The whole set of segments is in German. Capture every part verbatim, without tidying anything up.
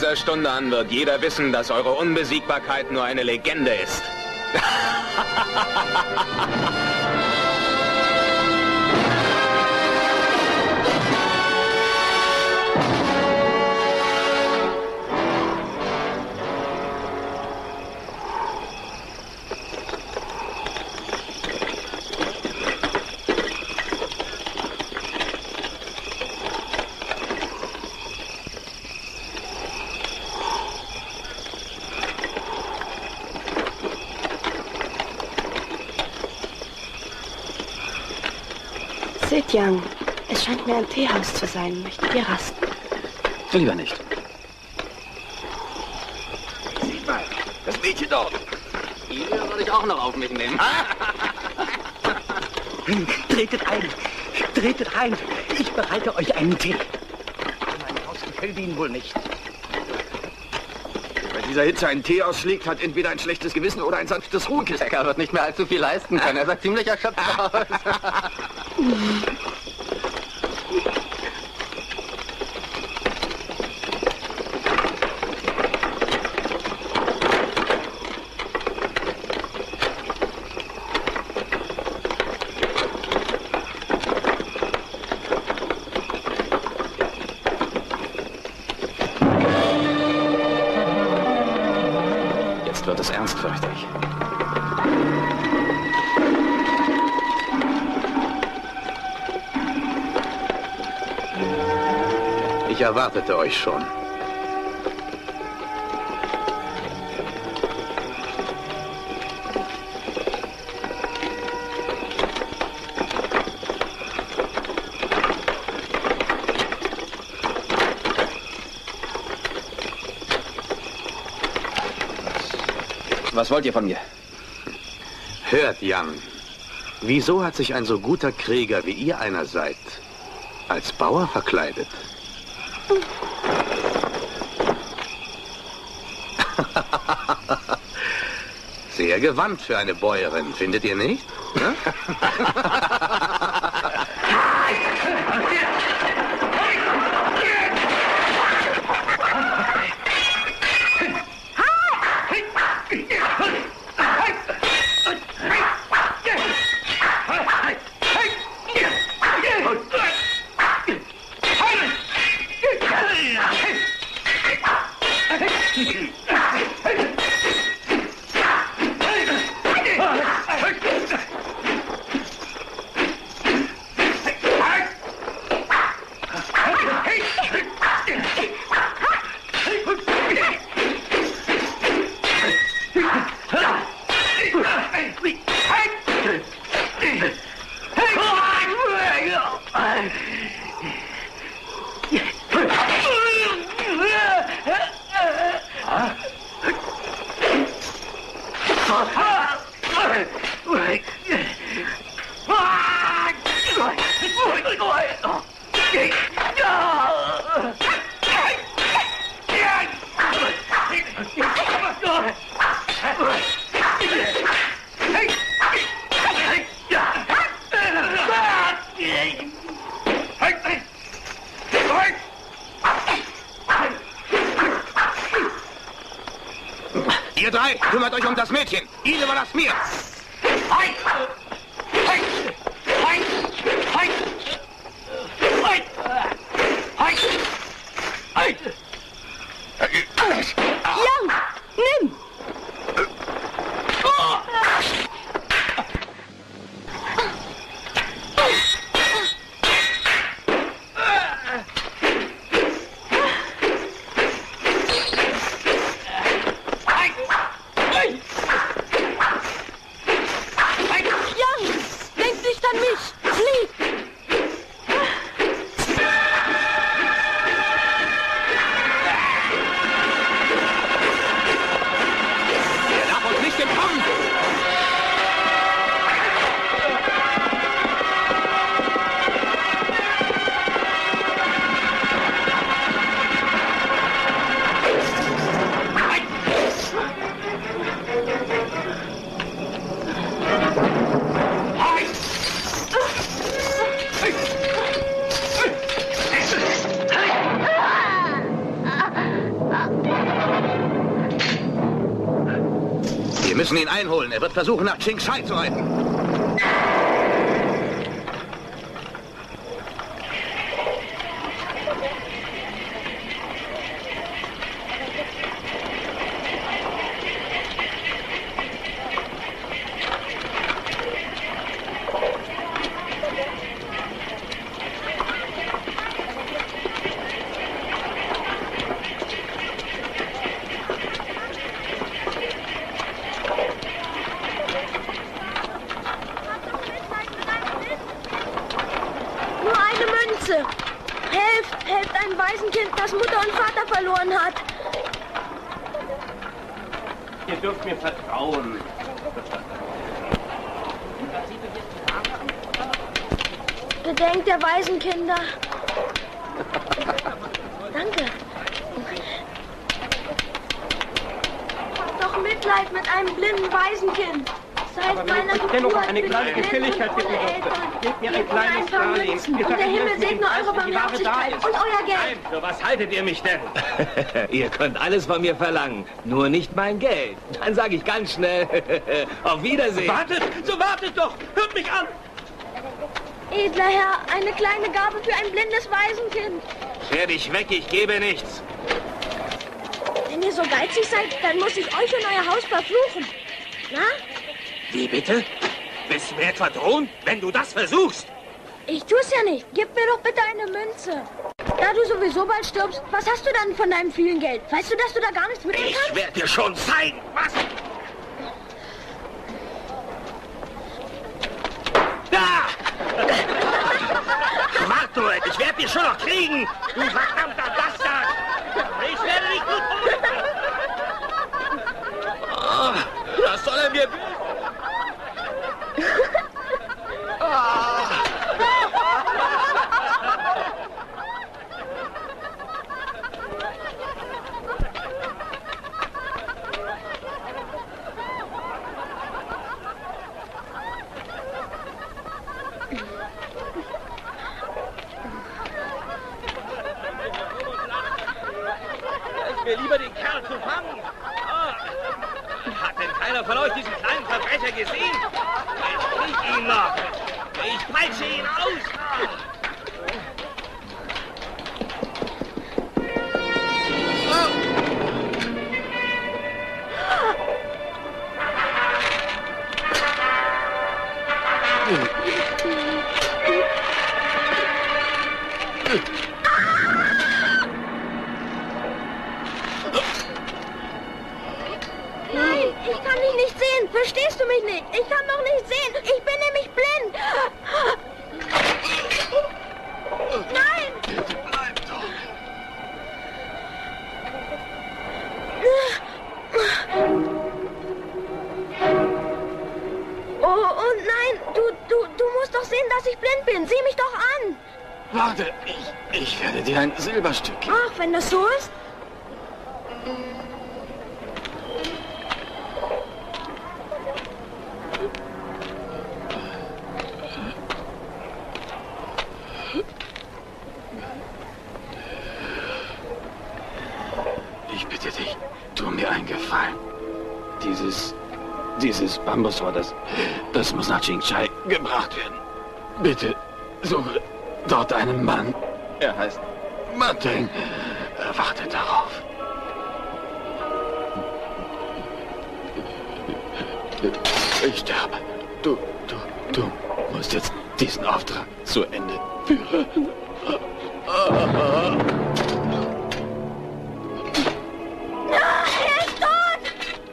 dieser Stunde an wird jeder wissen, dass eure Unbesiegbarkeit nur eine Legende ist. Sid Young, es scheint mir ein Teehaus zu sein. Möchtet ihr rasten? Lieber nicht. Sieh mal, das Mädchen dort. Die würde ich auch noch auf mich nehmen. Tretet ein, tretet ein. Ich bereite euch einen Tee. Mein Haus gefällt Ihnen wohl nicht. Wer dieser Hitze einen Tee ausschlägt, hat entweder ein schlechtes Gewissen oder ein sanftes Ruhekissen. Becker wird nicht mehr allzu viel leisten können. Er sah ziemlich erschöpft aus. Jetzt wird es ernst, fürchte ich. Ich erwartete euch schon. Was wollt ihr von mir? Hört, Jan. Wieso hat sich ein so guter Krieger, wie ihr einer seid, als Bauer verkleidet? Sehr gewandt für eine Bäuerin, findet ihr nicht? Ja? Ihr drei, kümmert euch um das Mädchen. Ihn überlasst mir. Young, nimm! müssen ihn einholen. Er wird versuchen, nach Qingshai zu reiten. Helft, helft einem Waisenkind, das Mutter und Vater verloren hat. Ihr dürft mir vertrauen. Gedenkt der Waisenkinder. Danke. Habt doch Mitleid mit einem blinden Waisenkind. Seit meiner ich dennoch Geburt eine bin kleine ich blind Gefälligkeit und bitten ohne durfte. Eltern. Gebt mir ein Gebt kleines ein paar Darlehen. Münzen Ihr und der Himmel verrechnet segne mit eure dem Preis, die Ware da Barmherzigkeit ist. und euer Geld. Nein, für was haltet ihr mich denn? Ihr könnt alles von mir verlangen, nur nicht mein Geld. Dann sage ich ganz schnell, auf Wiedersehen. Wartet, so wartet doch! Hört mich an! Edler Herr, eine kleine Gabe für ein blindes Waisenkind. Scher dich weg, ich gebe nichts. Wenn ihr so geizig seid, dann muss ich euch und euer Haus verfluchen. Na? Wie bitte? Bist du mir etwa drohen, wenn du das versuchst? Ich tu's ja nicht. Gib mir doch bitte eine Münze. Da du sowieso bald stirbst, was hast du dann von deinem vielen Geld? Weißt du, dass du da gar nichts mitnehmen kannst? Ich werde dir schon zeigen, was... Da! Martuet, ich werde dich schon noch kriegen! Du verdammter Bastard! Ich werde dich gut... Oh, was soll er mir bieten? mir lieber den Kerl zu fangen. Ah. Hat denn keiner von euch diesen kleinen Verbrecher gesehen? Jetzt krieg ich ihn noch. Ich peitsche ihn aus. Nein, ich kann dich nicht sehen. Verstehst du mich nicht? Ich kann doch nicht sehen. Ich bin nämlich blind. Nein! Bitte bleib doch. Oh, oh nein, du, du, du musst doch sehen, dass ich blind bin. Sieh mich doch an. Warte, ich, ich werde dir ein Silberstück geben. Ach, wenn das so ist? Ich bitte dich, tu mir einen Gefallen. Dieses, dieses Bambusrohr, das, das muss nach Qingshai gebracht werden. Bitte, suche dort einen Mann. Er heißt Mateng. Er wartet darauf. Ich sterbe. Du, du, du musst jetzt diesen Auftrag zu Ende führen. Er ist tot!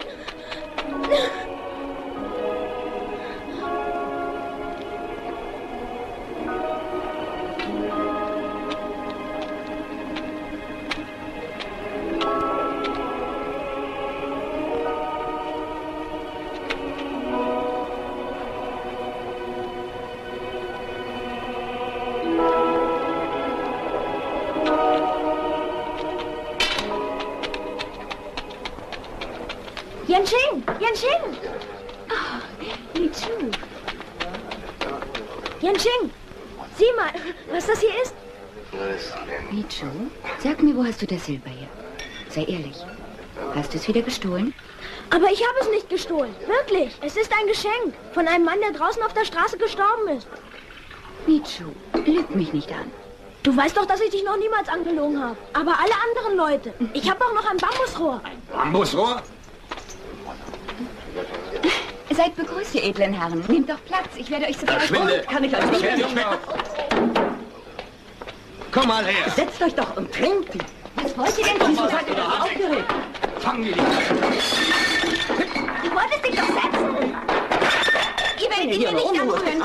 Yanqing! Yanqing! Oh, Li Chu. Yanqing, sieh mal, was das hier ist. Li Chu, sag mir, wo hast du das Silber her? Sei ehrlich. Hast du es wieder gestohlen? Aber ich habe es nicht gestohlen. Wirklich. Es ist ein Geschenk. Von einem Mann, der draußen auf der Straße gestorben ist. Michu, lüg mich nicht an. Du weißt doch, dass ich dich noch niemals angelogen habe. Aber alle anderen Leute. Ich habe auch noch ein Bambusrohr. Ein Bambusrohr? Seid begrüßt, ihr edlen Herren. Nehmt doch Platz. Ich werde euch sofort... Verschwinde! Kann ich euch nicht... Komm mal her! Setzt euch doch und trinkt. Was wollt ihr denn? Wieso seid ihr doch aufgeregt? Fangen wir die. Du wolltest dich doch setzen. Ihr werdet ihn hier nicht anrühren.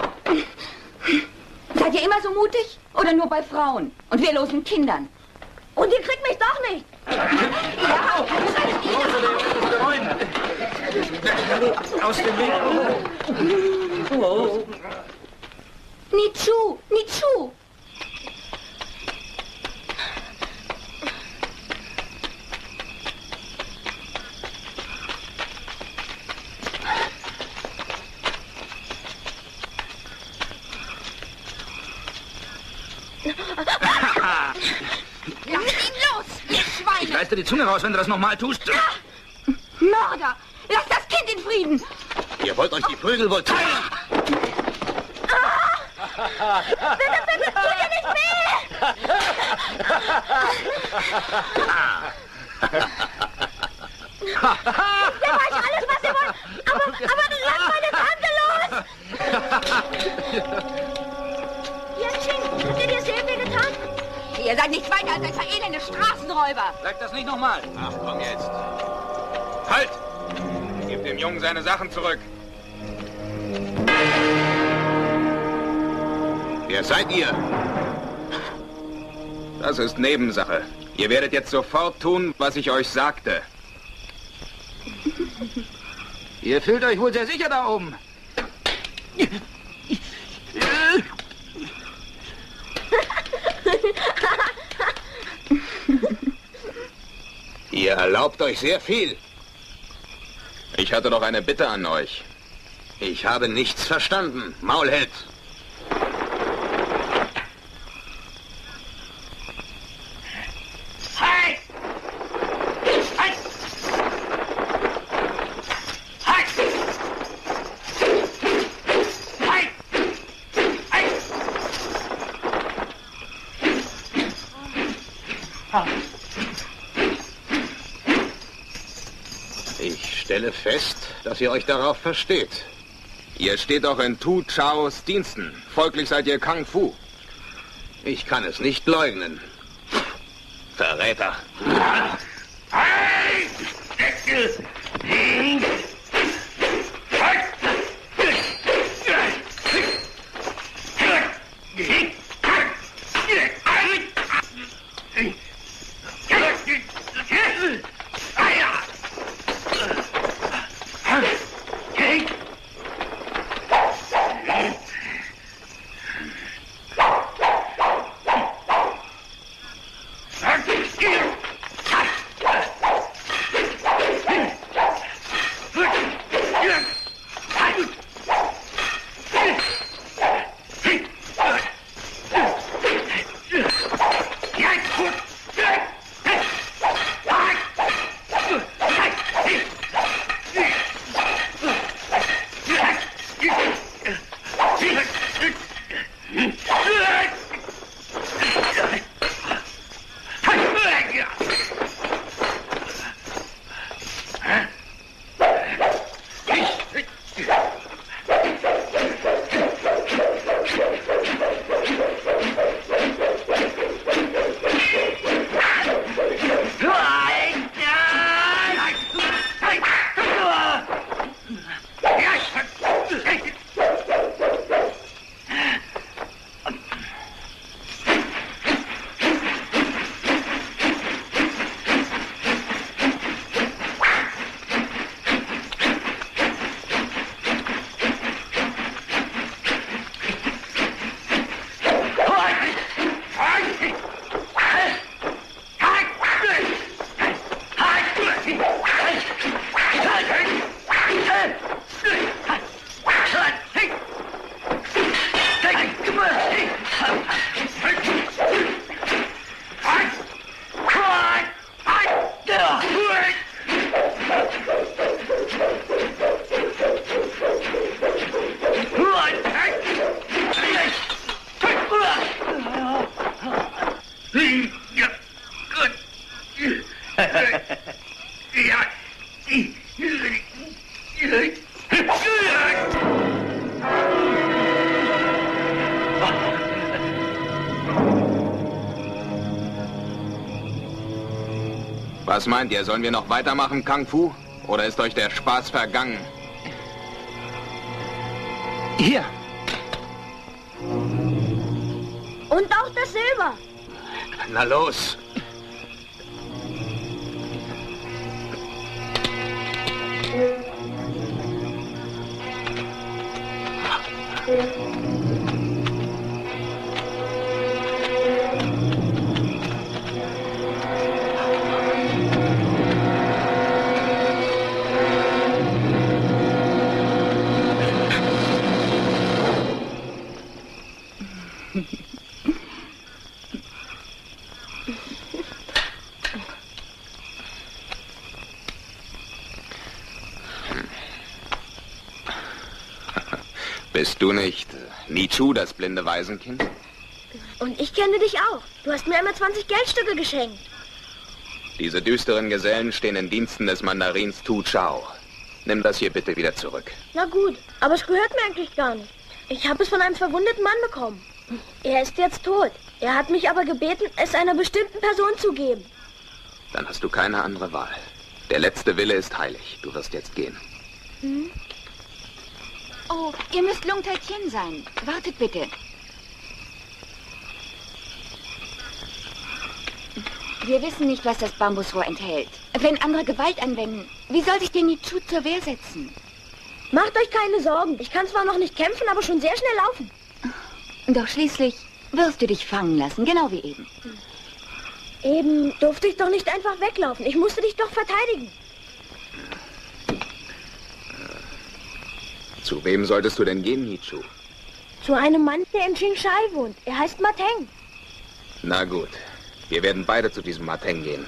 Seid ihr immer so mutig? Oder nur bei Frauen und wehrlosen Kindern? Und ihr kriegt mich doch nicht. Ja, Aus dem Weg! oh. Nichu, Nichu! Lasst ihn los, ihr Schweine! Ich reiß dir die Zunge raus, wenn du das nochmal tust. Mörder! Lasst das Kind in Frieden! Ihr wollt euch die Prügel wohl teilen? Bitte, bitte, tut ihr nicht weh! Ich gebe euch alles, was ihr wollt, aber, aber lasst meine Tante los! Jensching, habt ihr dir sehr weh getan? Ihr seid nichts weiter als ein verelende Straßenräuber! Sag das nicht nochmal. Ach, komm jetzt. Halt! Gib dem Jungen seine Sachen zurück. Wer seid ihr? Das ist Nebensache. Ihr werdet jetzt sofort tun, was ich euch sagte. Ihr fühlt euch wohl sehr sicher da oben. Ihr erlaubt euch sehr viel. Ich hatte doch eine Bitte an euch. Ich habe nichts verstanden, Maulheld. Halt! Halt! Halt! Halt! Halt! Ich stelle fest, dass ihr euch darauf versteht. Ihr steht doch in Tu Chaos Diensten. Folglich seid ihr Kung Fu. Ich kann es nicht leugnen. Verräter. Was meint ihr? Sollen wir noch weitermachen, Kung Fu? Oder ist euch der Spaß vergangen? Hier. Und auch das Silber. Na los. Bist du nicht Nichu, das blinde Waisenkind? Und ich kenne dich auch. Du hast mir einmal zwanzig Geldstücke geschenkt. Diese düsteren Gesellen stehen in Diensten des Mandarins Tu Chao. Nimm das hier bitte wieder zurück. Na gut, aber es gehört mir eigentlich gar nicht. Ich habe es von einem verwundeten Mann bekommen. Er ist jetzt tot. Er hat mich aber gebeten, es einer bestimmten Person zu geben. Dann hast du keine andere Wahl. Der letzte Wille ist heilig. Du wirst jetzt gehen. Hm? Oh, ihr müsst Lung Tai Tien sein. Wartet bitte. Wir wissen nicht, was das Bambusrohr enthält. Wenn andere Gewalt anwenden, wie soll sich der Nichu zur Wehr setzen? Macht euch keine Sorgen. Ich kann zwar noch nicht kämpfen, aber schon sehr schnell laufen. Doch schließlich wirst du dich fangen lassen, genau wie eben. Eben durfte ich doch nicht einfach weglaufen. Ich musste dich doch verteidigen. Zu wem solltest du denn gehen, Nichu? Zu einem Mann, der in Qingshai wohnt. Er heißt Mateng. Na gut. Wir werden beide zu diesem Mateng gehen.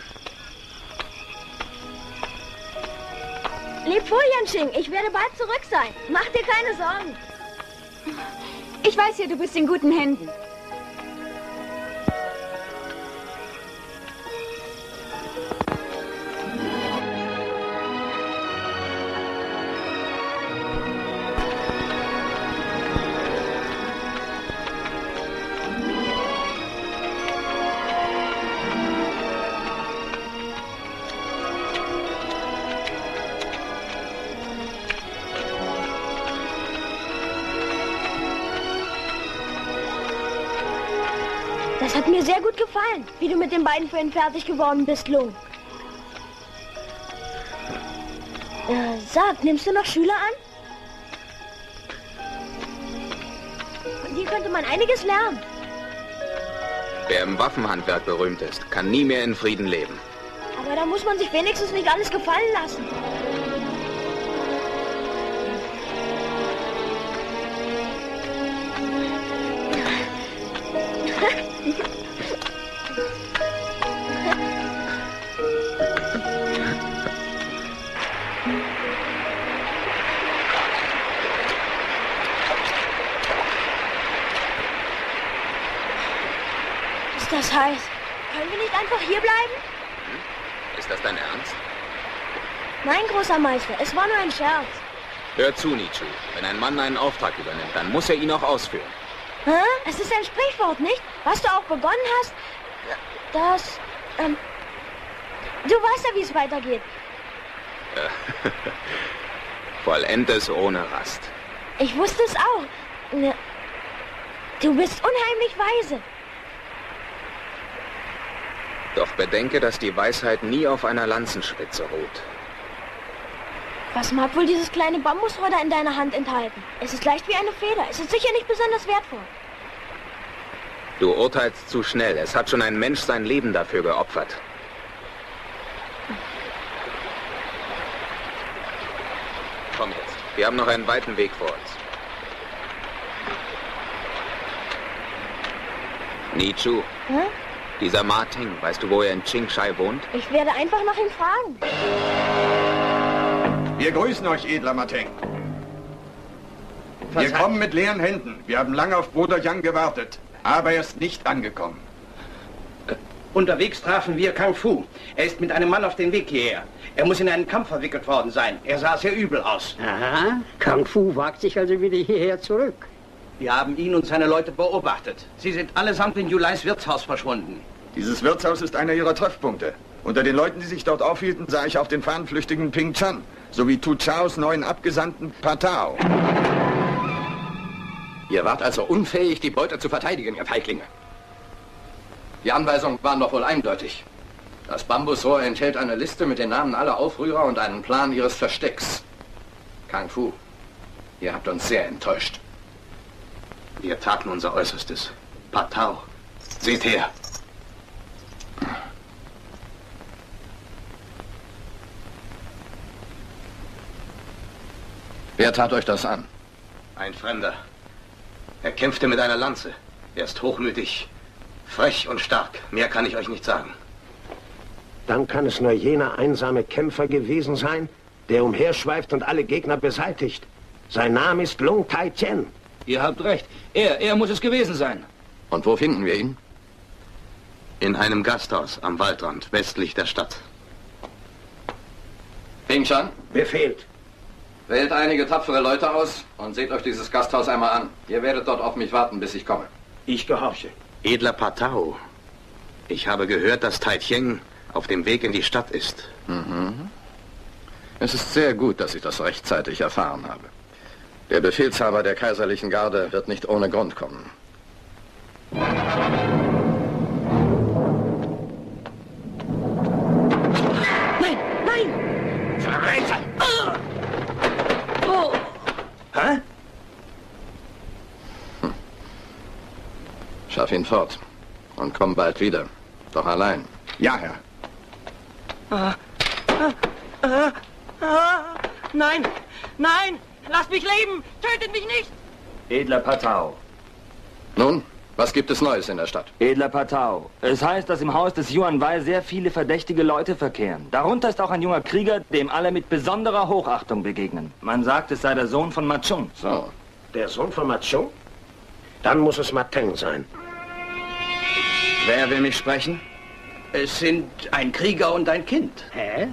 Leb vor, Yanqing. Ich werde bald zurück sein. Mach dir keine Sorgen. Ich weiß ja, du bist in guten Händen. Das hat mir sehr gut gefallen, wie du mit den beiden vorhin fertig geworden bist, Lung. Äh, sag, nimmst du noch Schüler an? Von dir könnte man einiges lernen. Wer im Waffenhandwerk berühmt ist, kann nie mehr in Frieden leben. Aber da muss man sich wenigstens nicht alles gefallen lassen. Ist das heiß? Können wir nicht einfach hier bleiben? Hm? Ist das dein Ernst? Nein, großer Meister, es war nur ein Scherz. Hör zu, Nichu. Wenn ein Mann einen Auftrag übernimmt, dann muss er ihn auch ausführen. Hä? Es ist ein Sprichwort, nicht? Was du auch begonnen hast, das... Ähm, du weißt ja, wie es weitergeht. Vollend es ohne Rast. Ich wusste es auch. Ne, du bist unheimlich weise. Doch bedenke, dass die Weisheit nie auf einer Lanzenspitze ruht. Was mag wohl dieses kleine Bambusrohr da in deiner Hand enthalten? Es ist leicht wie eine Feder. Es ist sicher nicht besonders wertvoll. Du urteilst zu schnell. Es hat schon ein Mensch sein Leben dafür geopfert. Komm jetzt. Wir haben noch einen weiten Weg vor uns. Nichu. Hm? Dieser Mateng, weißt du, wo er in Qingshai wohnt? Ich werde einfach nach ihm fragen. Wir grüßen euch, edler Mateng. Wir kommen mit leeren Händen. Wir haben lange auf Bruder Yang gewartet, aber er ist nicht angekommen. Unterwegs trafen wir Kung Fu. Er ist mit einem Mann auf den Weg hierher. Er muss in einen Kampf verwickelt worden sein. Er sah sehr übel aus. Aha, Kung Fu wagt sich also wieder hierher zurück. Wir haben ihn und seine Leute beobachtet. Sie sind allesamt in Yulais Wirtshaus verschwunden. Dieses Wirtshaus ist einer ihrer Treffpunkte. Unter den Leuten, die sich dort aufhielten, sah ich auch den fahnenflüchtigen Ping Chan, sowie Tu Chaos neuen Abgesandten Patao. Ihr wart also unfähig, die Beute zu verteidigen, ihr Feiglinge. Die Anweisungen waren doch wohl eindeutig. Das Bambusrohr enthält eine Liste mit den Namen aller Aufrührer und einen Plan ihres Verstecks. Kung Fu, ihr habt uns sehr enttäuscht. Wir taten unser Äußerstes. Patao, seht her. Wer tat euch das an? Ein Fremder. Er kämpfte mit einer Lanze. Er ist hochmütig, frech und stark. Mehr kann ich euch nicht sagen. Dann kann es nur jener einsame Kämpfer gewesen sein, der umherschweift und alle Gegner beseitigt. Sein Name ist Lung Tai Tien. Ihr habt recht. Er, er muss es gewesen sein. Und wo finden wir ihn? In einem Gasthaus am Waldrand, westlich der Stadt. Ping Chan? Befehlt. Wählt einige tapfere Leute aus und seht euch dieses Gasthaus einmal an. Ihr werdet dort auf mich warten, bis ich komme. Ich gehorche. Edler Patao, ich habe gehört, dass Tai Tien auf dem Weg in die Stadt ist. Mhm. Es ist sehr gut, dass ich das rechtzeitig erfahren habe. Der Befehlshaber der kaiserlichen Garde wird nicht ohne Grund kommen. Nein, nein! Verräter! Oh. Oh. Hä? Hm. Schaff ihn fort und komm bald wieder. Doch allein. Ja, Herr. Ah. Ah. Ah. Ah. Nein, nein! Lasst mich leben! Tötet mich nicht! Edler Patao. Nun, was gibt es Neues in der Stadt? Edler Patao. Es heißt, dass im Haus des Yuan Wei sehr viele verdächtige Leute verkehren. Darunter ist auch ein junger Krieger, dem alle mit besonderer Hochachtung begegnen. Man sagt, es sei der Sohn von Ma Chung. So. Der Sohn von Ma Chung? Dann muss es Ma Teng sein. Wer will mich sprechen? Es sind ein Krieger und ein Kind. Hä?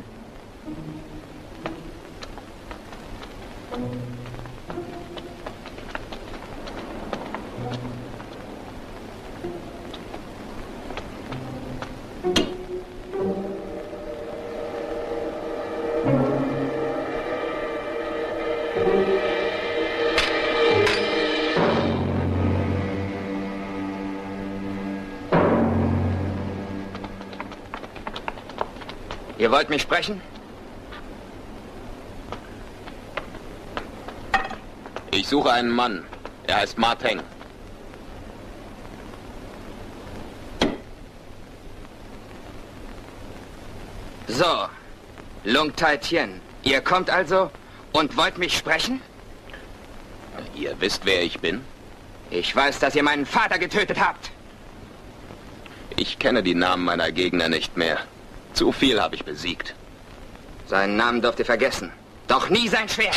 Ihr wollt mich sprechen? Ich suche einen Mann. Er heißt Ma Teng. So, Lung Tai Tien. Ihr kommt also und wollt mich sprechen? Ihr wisst, wer ich bin? Ich weiß, dass ihr meinen Vater getötet habt. Ich kenne die Namen meiner Gegner nicht mehr. Zu viel habe ich besiegt. Seinen Namen dürft ihr vergessen. Doch nie sein Schwert.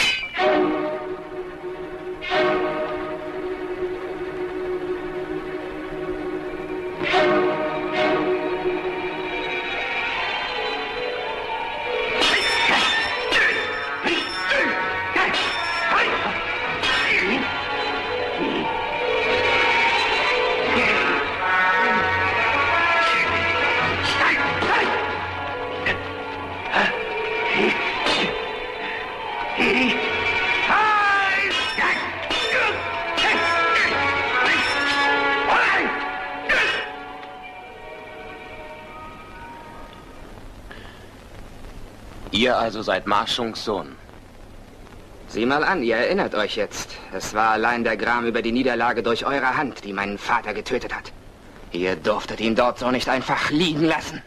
Ihr also seid Ma Chungs Sohn. Sieh mal an, ihr erinnert euch jetzt. Es war allein der Gram über die Niederlage durch eure Hand, die meinen Vater getötet hat. Ihr durftet ihn dort so nicht einfach liegen lassen.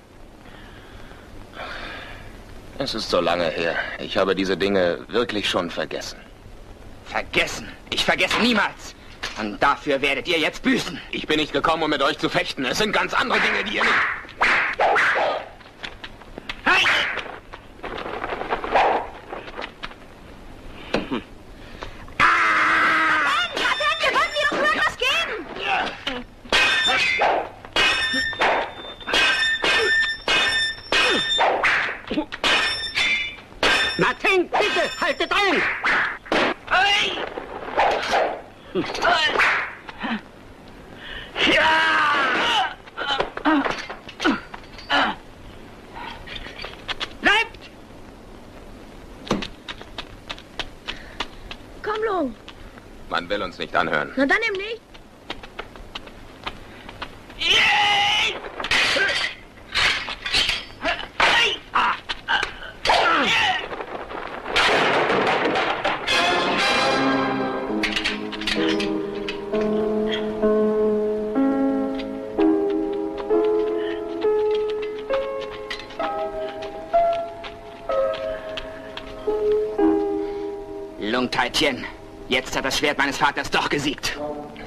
Es ist so lange her. Ich habe diese Dinge wirklich schon vergessen. Vergessen? Ich vergesse niemals. Und dafür werdet ihr jetzt büßen. Ich bin nicht gekommen, um mit euch zu fechten. Es sind ganz andere Dinge, die ihr nicht... Hey! Ma Teng, bitte, haltet ein! Hey! Ja! Lung. Man will uns nicht anhören. Na dann eben nicht. Lung Tai-Tien, jetzt hat das Schwert meines Vaters doch gesiegt.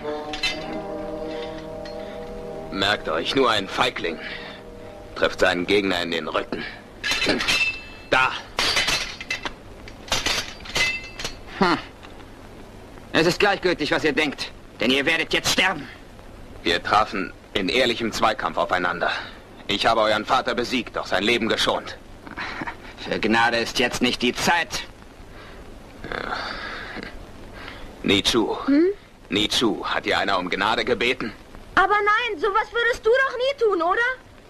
Merkt euch, nur ein Feigling trifft seinen Gegner in den Rücken. Da! Hm. Es ist gleichgültig, was ihr denkt, denn ihr werdet jetzt sterben. Wir trafen in ehrlichem Zweikampf aufeinander. Ich habe euren Vater besiegt, doch sein Leben geschont. Für Gnade ist jetzt nicht die Zeit. Ja. Nichu. Hm? Nichu, hat dir einer um Gnade gebeten? Aber nein, sowas würdest du doch nie tun, oder?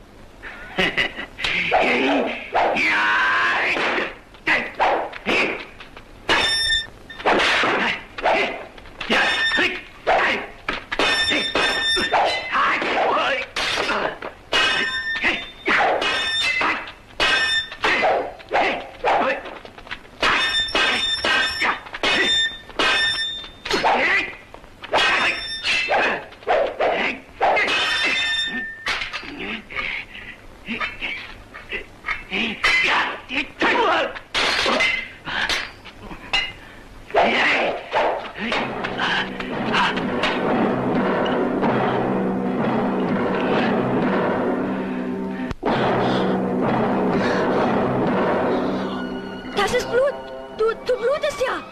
Das ist Blut. Du, du blutest ja.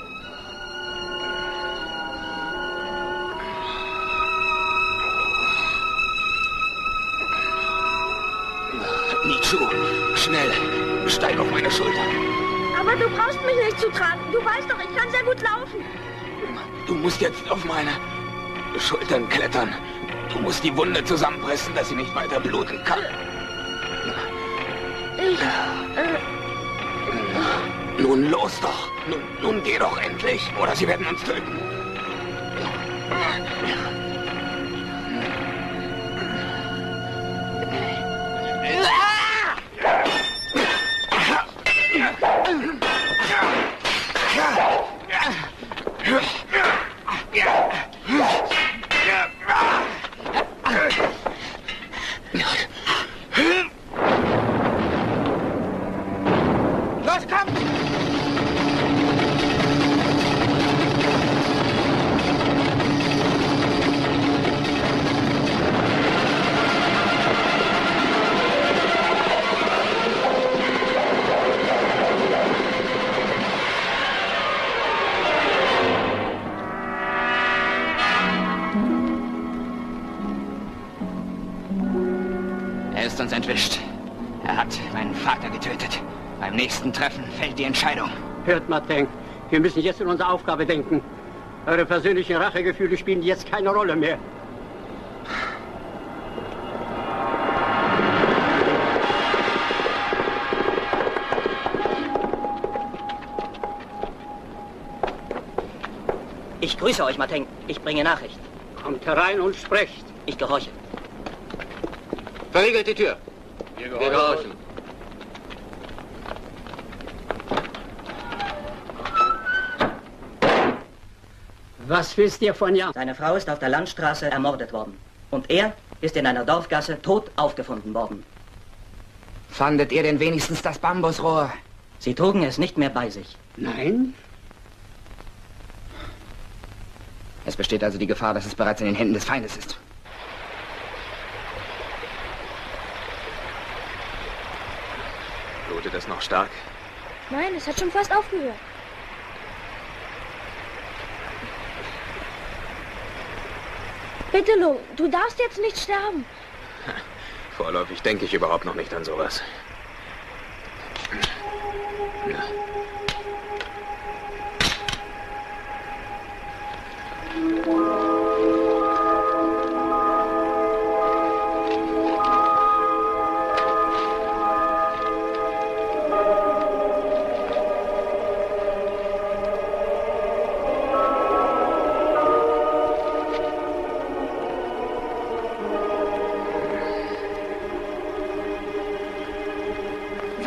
Nichu, schnell, steig auf meine Schulter. Aber du brauchst mich nicht zu tragen. Du weißt doch, ich kann sehr gut laufen. Du musst jetzt auf meine Schultern klettern. Du musst die Wunde zusammenpressen, dass sie nicht weiter bluten kann. Ich, äh... Nun los doch. Nun, nun geh doch endlich, oder sie werden uns töten. Los, komm! Er ist uns entwischt. Er hat meinen Vater getötet. Beim nächsten Treffen fällt die Entscheidung. Hört, Martin, wir müssen jetzt in unsere Aufgabe denken. Eure persönlichen Rachegefühle spielen jetzt keine Rolle mehr. Ich grüße euch, Martin. Ich bringe Nachricht. Kommt herein und sprecht. Ich gehorche. Verriegelt die Tür. Wir Wir gehorchen. Was wisst ihr von Jan? Seine Frau ist auf der Landstraße ermordet worden. Und er ist in einer Dorfgasse tot aufgefunden worden. Fandet ihr denn wenigstens das Bambusrohr? Sie trugen es nicht mehr bei sich. Nein? Es besteht also die Gefahr, dass es bereits in den Händen des Feindes ist. Blutet es noch stark? Nein, es hat schon fast aufgehört. Bitte, Lung, du darfst jetzt nicht sterben. Vorläufig denke ich überhaupt noch nicht an sowas.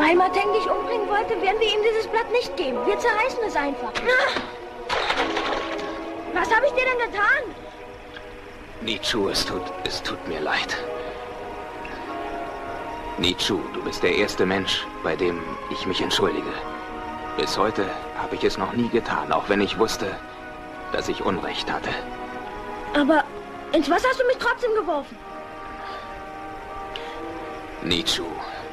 Weil Marteng dich umbringen wollte, werden wir ihm dieses Blatt nicht geben. Wir zerreißen es einfach. Was habe ich dir denn getan? Nichu, es tut, es tut mir leid. Nichu, du bist der erste Mensch, bei dem ich mich entschuldige. Bis heute habe ich es noch nie getan, auch wenn ich wusste, dass ich Unrecht hatte. Aber ins Wasser hast du mich trotzdem geworfen. Nichu.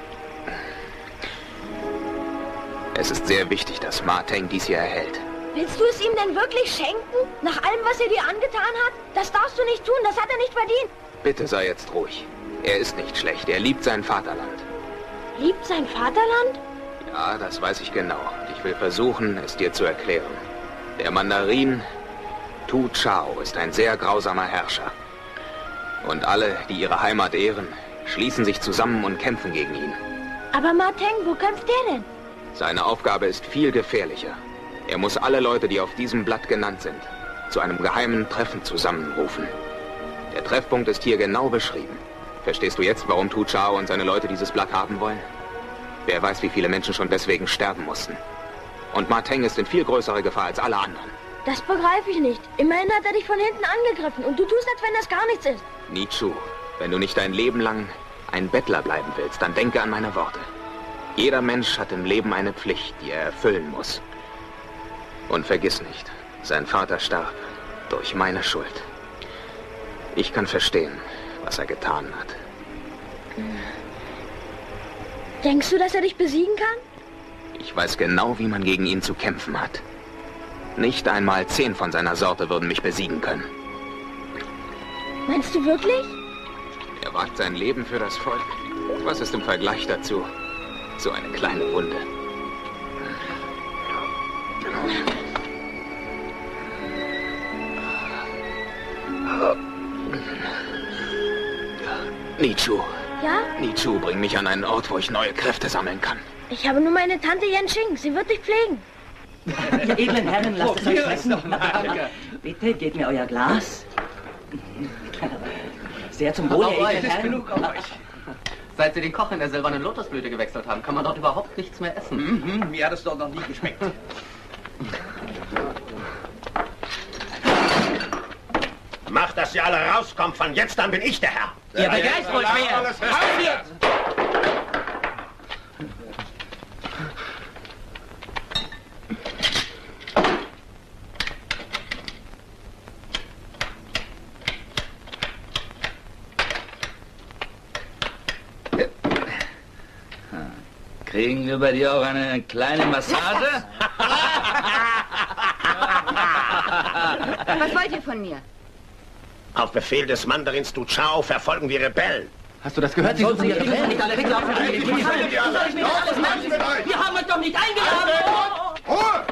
Es ist sehr wichtig, dass Marteng dies hier erhält. Willst du es ihm denn wirklich schenken? Nach allem, was er dir angetan hat? Das darfst du nicht tun, das hat er nicht verdient. Bitte sei jetzt ruhig. Er ist nicht schlecht, er liebt sein Vaterland. Liebt sein Vaterland? Ja, das weiß ich genau. Und ich will versuchen, es dir zu erklären. Der Mandarin Tu Chao ist ein sehr grausamer Herrscher. Und alle, die ihre Heimat ehren, schließen sich zusammen und kämpfen gegen ihn. Aber Marteng, wo kämpft der denn? Seine Aufgabe ist viel gefährlicher. Er muss alle Leute, die auf diesem Blatt genannt sind, zu einem geheimen Treffen zusammenrufen. Der Treffpunkt ist hier genau beschrieben. Verstehst du jetzt, warum Tu Chao und seine Leute dieses Blatt haben wollen? Wer weiß, wie viele Menschen schon deswegen sterben mussten. Und Marteng ist in viel größerer Gefahr als alle anderen. Das begreife ich nicht. Immerhin hat er dich von hinten angegriffen und du tust, als wenn das gar nichts ist. Nichu, wenn du nicht dein Leben lang ein Bettler bleiben willst, dann denke an meine Worte. Jeder Mensch hat im Leben eine Pflicht, die er erfüllen muss. Und vergiss nicht, sein Vater starb durch meine Schuld. Ich kann verstehen, was er getan hat. Denkst du, dass er dich besiegen kann? Ich weiß genau, wie man gegen ihn zu kämpfen hat. Nicht einmal zehn von seiner Sorte würden mich besiegen können. Meinst du wirklich? Er wagt sein Leben für das Volk. Was ist im Vergleich dazu so eine kleine Wunde? Nichu. Ja? Nichu, bring mich an einen Ort, wo ich neue Kräfte sammeln kann. Ich habe nur meine Tante Yenching. Sie wird dich pflegen. Ihr edlen Herren, lasst es euch schmecken. Bitte, gebt mir euer Glas. Sehr zum Wohle, ihr edlen Herren. Genug auf euch. Seit Sie den Koch in der silbernen Lotusblüte gewechselt haben, kann man dort überhaupt nichts mehr essen. Mhm, mir hat es doch noch nie geschmeckt. Macht, dass ihr alle rauskommt. Von jetzt an bin ich der Herr. Ihr begeistert euch mehr. Raus jetzt! Kriegen wir bei dir auch eine kleine Massage? Was wollt ihr von mir? Auf Befehl des Mandarins Tu Chao verfolgen wir Rebellen. Hast du das gehört? Sie suchen ihre Rebellen. Nicht alle weglaufen. Wir haben euch doch nicht eingeladen.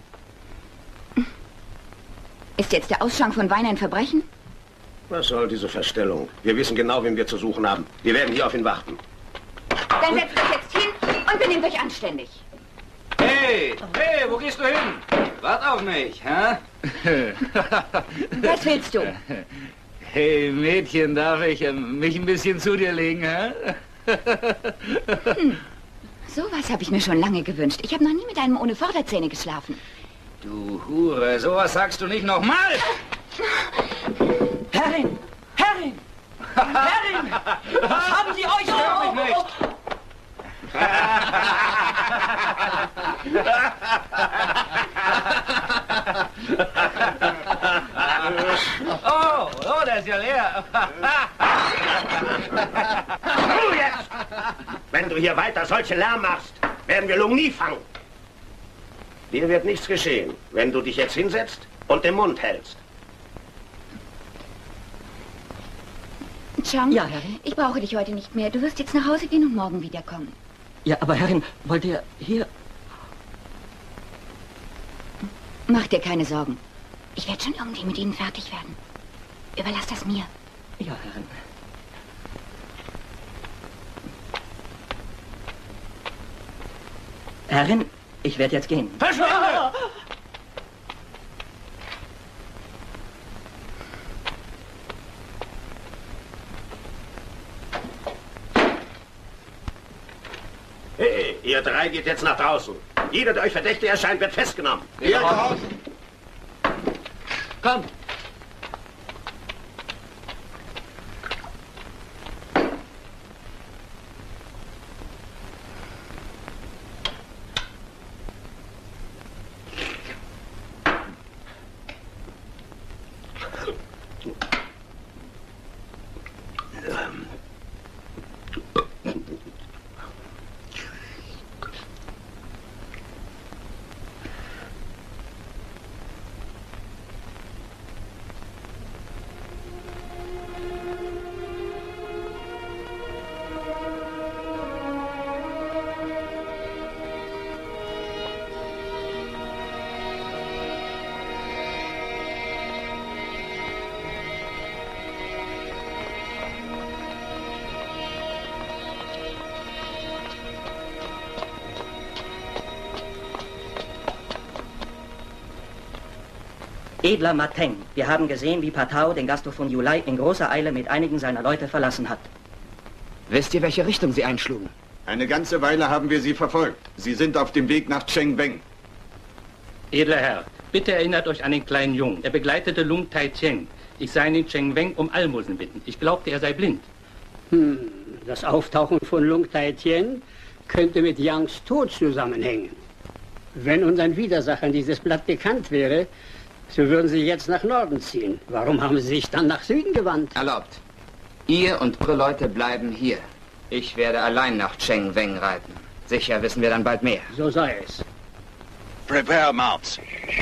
Ist jetzt der Ausschank von Wein ein Verbrechen? Was soll diese Verstellung? Wir wissen genau, wen wir zu suchen haben. Wir werden hier auf ihn warten. Dann setzt euch jetzt hin und benehmt euch anständig. Hey, hey, wo gehst du hin? Wart auf mich, hä? Was willst du? Hey, Mädchen, darf ich äh, mich ein bisschen zu dir legen, hä? Hm. Sowas habe ich mir schon lange gewünscht. Ich habe noch nie mit einem ohne Vorderzähne geschlafen. Du Hure, sowas sagst du nicht nochmal! Herrin! Herrin! Herrin! Was haben Sie euch... Stör mich nicht! Oh, oh, der ist ja leer. Du jetzt! Wenn du hier weiter solche Lärm machst, werden wir Lung nie fangen. Dir wird nichts geschehen, wenn du dich jetzt hinsetzt und den Mund hältst. Chang, Ja, Herrin? ich brauche dich heute nicht mehr. Du wirst jetzt nach Hause gehen und morgen wiederkommen. Ja, aber Herrin, wollt ihr hier... Mach dir keine Sorgen. Ich werde schon irgendwie mit ihnen fertig werden. Überlass das mir. Ja, Herrin. Herrin, ich werde jetzt gehen. Verschwinde! Hey, ihr drei geht jetzt nach draußen. Jeder, der euch verdächtig erscheint, wird festgenommen. Ja, raus. Komm. Edler Mateng, wir haben gesehen, wie Patao den Gasthof von Yulai in großer Eile mit einigen seiner Leute verlassen hat. Wisst ihr, welche Richtung sie einschlugen? Eine ganze Weile haben wir sie verfolgt. Sie sind auf dem Weg nach Chengweng. Edler Herr, bitte erinnert euch an den kleinen Jungen. Er begleitete Lung Tai-Tien. Ich sah ihn in Chengweng um Almosen bitten. Ich glaubte, er sei blind. Hm, das Auftauchen von Lung Tai-Tien könnte mit Yangs Tod zusammenhängen. Wenn unseren Widersachern dieses Blatt bekannt wäre, so würden sie jetzt nach Norden ziehen. Warum haben sie sich dann nach Süden gewandt? Erlaubt. Ihr und eure Leute bleiben hier. Ich werde allein nach Chengweng reiten. Sicher wissen wir dann bald mehr. So sei es. Prepare mounts.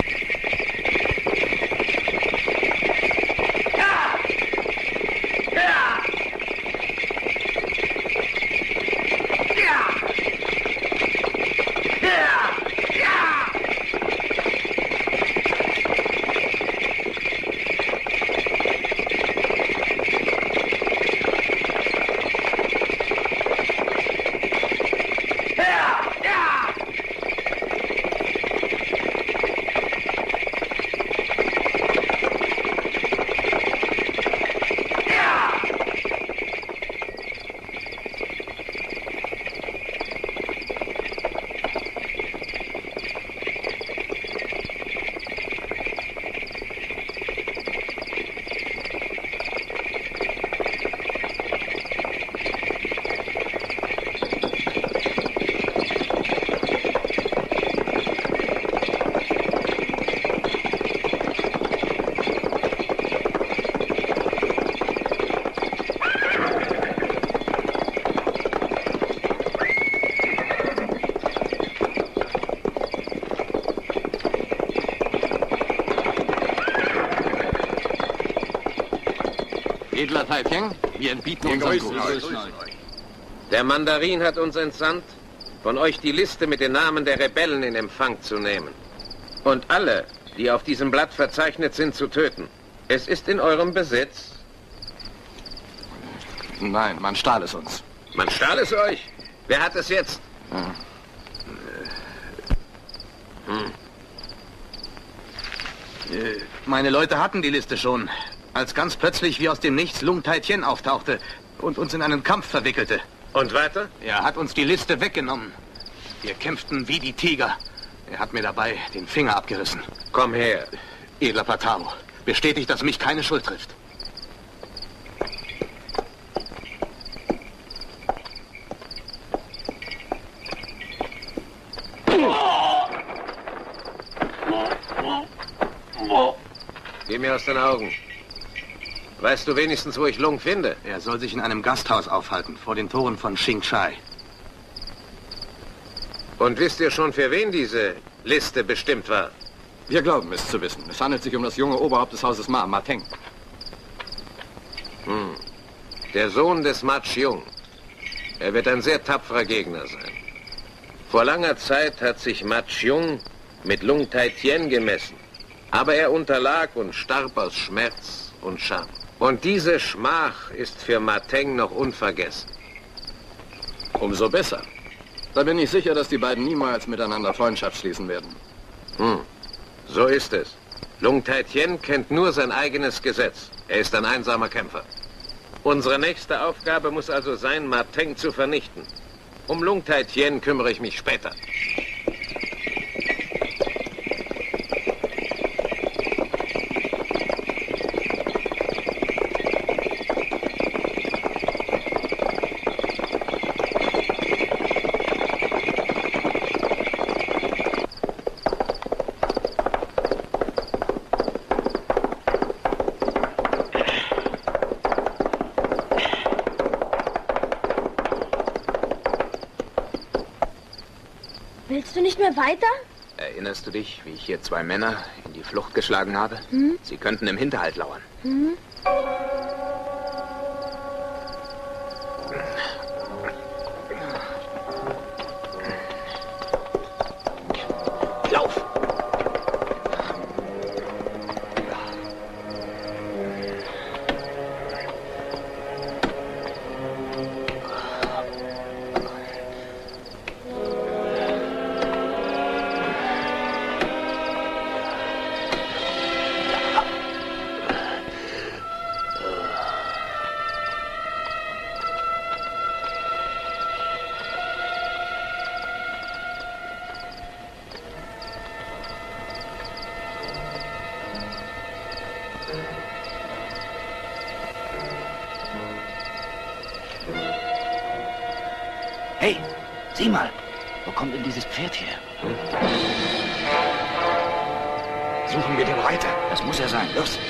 Edler Tai-Tien, wir entbieten unseren Gruß. Der Mandarin hat uns entsandt, von euch die Liste mit den Namen der Rebellen in Empfang zu nehmen. Und alle, die auf diesem Blatt verzeichnet sind, zu töten. Es ist in eurem Besitz? Nein, man stahl es uns. Man stahl es euch? Wer hat es jetzt? Hm. Hm. Meine Leute hatten die Liste schon, als ganz plötzlich wie aus dem Nichts Lung Tai-Tien auftauchte und uns in einen Kampf verwickelte. Und weiter? Er hat uns die Liste weggenommen. Wir kämpften wie die Tiger. Er hat mir dabei den Finger abgerissen. Komm her. Edler Patao, bestätigt, dass mich keine Schuld trifft. Geh mir aus den Augen. Weißt du wenigstens, wo ich Lung finde? Er soll sich in einem Gasthaus aufhalten, vor den Toren von Xingchai. Und wisst ihr schon, für wen diese Liste bestimmt war? Wir glauben es zu wissen. Es handelt sich um das junge Oberhaupt des Hauses Ma, Mateng. Hm. Der Sohn des Ma Chiung. Er wird ein sehr tapferer Gegner sein. Vor langer Zeit hat sich Ma Chiung mit Lung Tai-Tien gemessen. Aber er unterlag und starb aus Schmerz und Scham. Und diese Schmach ist für Mateng noch unvergessen. Umso besser. Da bin ich sicher, dass die beiden niemals miteinander Freundschaft schließen werden. Hm. So ist es. Lung Tai-Tien kennt nur sein eigenes Gesetz. Er ist ein einsamer Kämpfer. Unsere nächste Aufgabe muss also sein, Mateng zu vernichten. Um Lung Tai Tien kümmere ich mich später. Willst du nicht mehr weiter? Erinnerst du dich, wie ich hier zwei Männer in die Flucht geschlagen habe? Hm? Sie könnten im Hinterhalt lauern. Hm? Lauf! Hey, sieh mal, wo kommt denn dieses Pferd her? Suchen wir den Reiter. Das muss er sein. Los.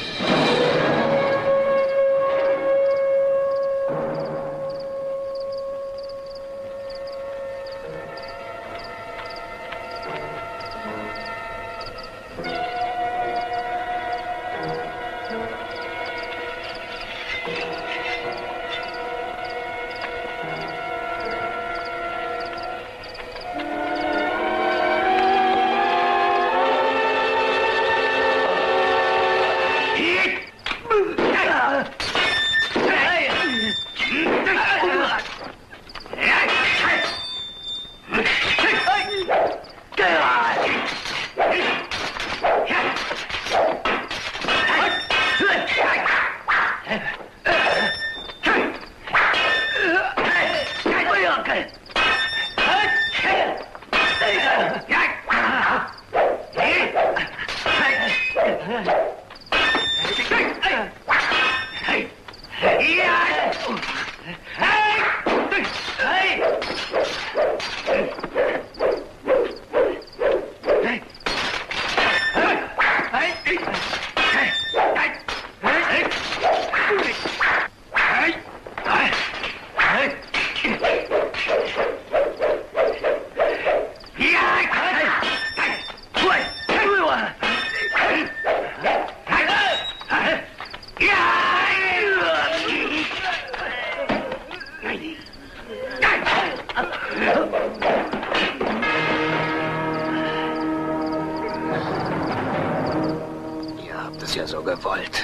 Ihr habt es ja so gewollt.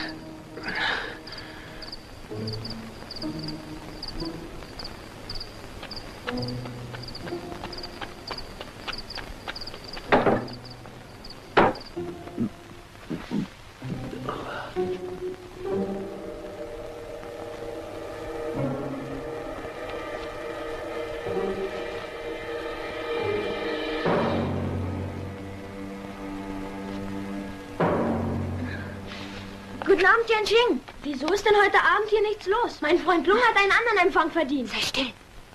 Guten Abend, Tianjing. Wieso ist denn heute Abend hier nichts los? Mein Freund Lung hat einen anderen Empfang verdient. Sei still.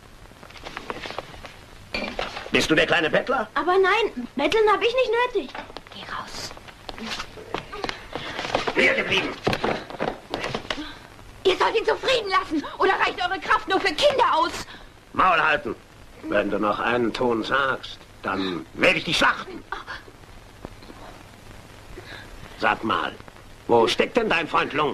Bist du der kleine Bettler? Aber nein, betteln habe ich nicht nötig. Geh raus. Hier geblieben. Ihr sollt ihn zufrieden lassen. Oder reicht eure Kraft nur für Kinder aus? Maul halten. Wenn du noch einen Ton sagst, dann werde ich dich schlachten. Sag mal, wo steckt denn dein Freund Lung?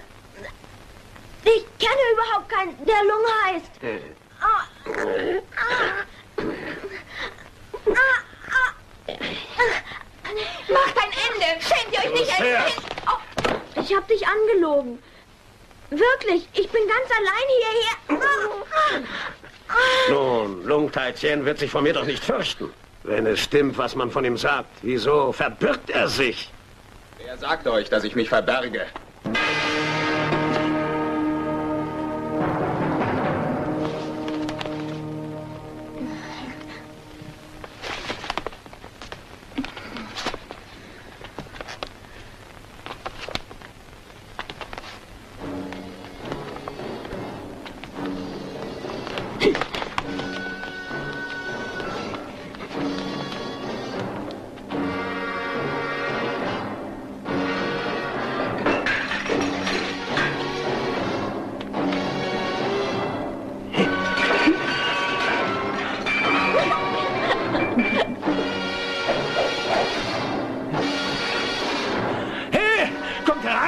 Ich kenne überhaupt keinen, der Lung heißt. Äh. Ah. Ah. Ah. Ah. Macht ein Ende! Schämt ihr euch nicht ein bisschen? Oh. Ich hab dich angelogen. Wirklich, ich bin ganz allein hierher. Ah. Nun, Lung Tai Tien wird sich vor mir doch nicht fürchten. Wenn es stimmt, was man von ihm sagt, wieso verbirgt er sich? Wer sagt euch, dass ich mich verberge?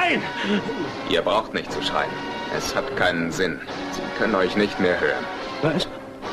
Nein! Ihr braucht nicht zu schreien. Es hat keinen Sinn. Sie können euch nicht mehr hören. Was?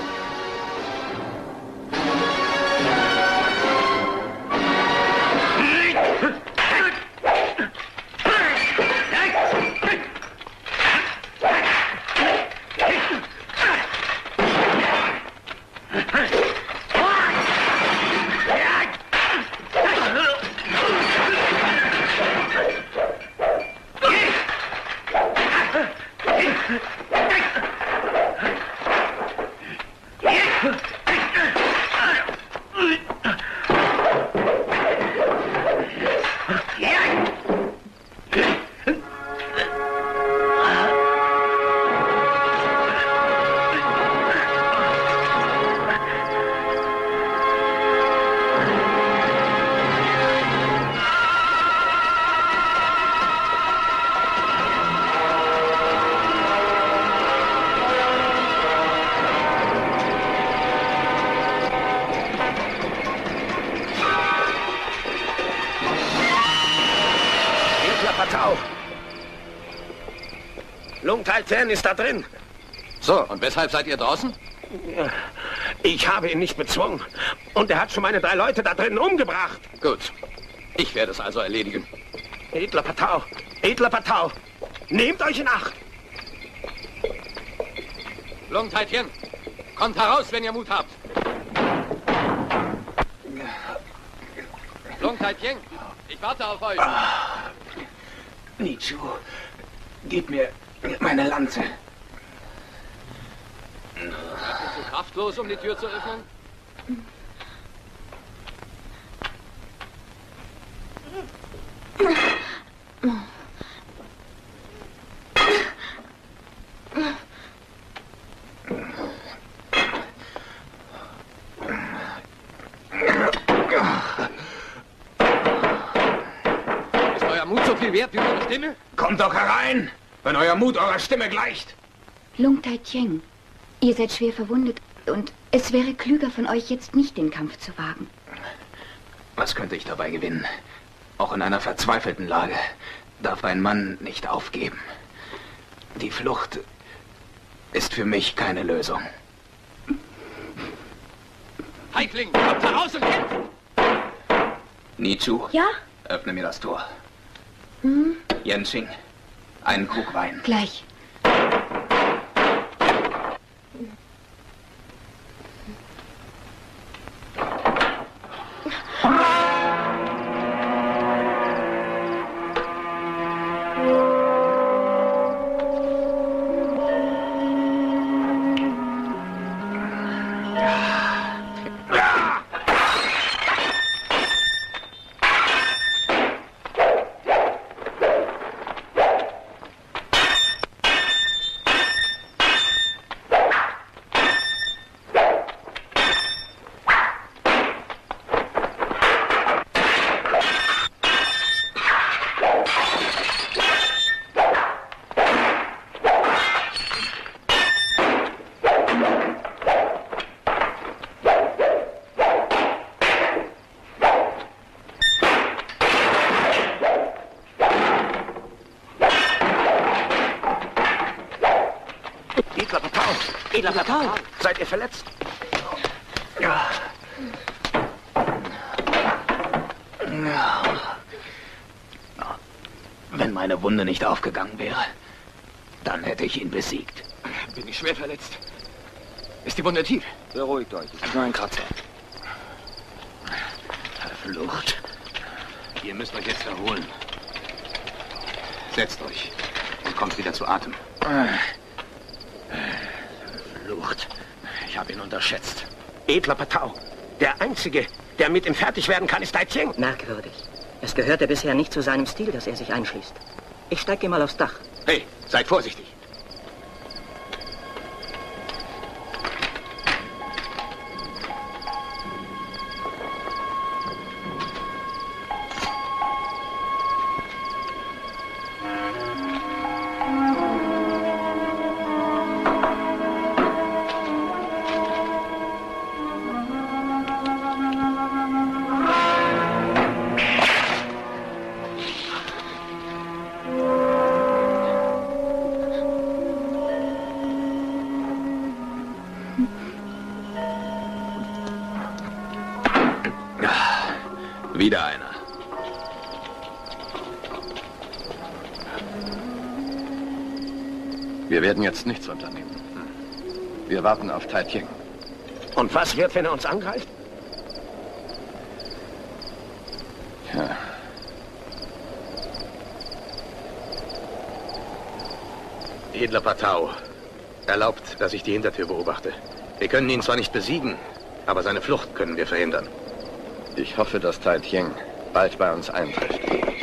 Lung Tai Tien ist da drin. So, und weshalb seid ihr draußen? Ich habe ihn nicht bezwungen. Und er hat schon meine drei Leute da drinnen umgebracht. Gut. Ich werde es also erledigen. Edler Patau, edler Patau, nehmt euch in Acht. Lung Tai Tien, kommt heraus, wenn ihr Mut habt. Lung Tai Tien, ich warte auf euch. Ah, Nichu, gib mir meine Lanze. Seid ihr zu kraftlos, um die Tür zu öffnen? Ist euer Mut so viel wert wie eure Stimme? Kommt doch herein, wenn euer Mut eurer Stimme gleicht. Lung Tai Tien, ihr seid schwer verwundet und es wäre klüger von euch, jetzt nicht den Kampf zu wagen. Was könnte ich dabei gewinnen? Auch in einer verzweifelten Lage darf ein Mann nicht aufgeben. Die Flucht ist für mich keine Lösung. Feigling, kommt heraus und kämpft! Nichu? Ja? Öffne mir das Tor. Hm? Yenching, einen Krug Wein. Gleich. Edler Patau, seid ihr verletzt? Ja. Wenn meine Wunde nicht aufgegangen wäre, dann hätte ich ihn besiegt. Bin ich schwer verletzt? Ist die Wunde tief? Beruhigt euch, es ist nur ein Kratzer. Verflucht. Ihr müsst euch jetzt erholen. Setzt euch und kommt wieder zu Atem. Verflucht. Ich habe ihn unterschätzt. Edler Patau, der Einzige, der mit ihm fertig werden kann, ist Tai Tien. Merkwürdig. Es gehörte bisher nicht zu seinem Stil, dass er sich einschließt. Ich steige mal aufs Dach. Hey, seid vorsichtig. Wieder einer. Wir werden jetzt nichts unternehmen. Wir warten auf Tai Tieng. Und was wird, wenn er uns angreift? Ja. Edler Patau, erlaubt, dass ich die Hintertür beobachte. Wir können ihn zwar nicht besiegen, aber seine Flucht können wir verhindern. Ich hoffe, dass Tai Tieng bald bei uns eintrifft.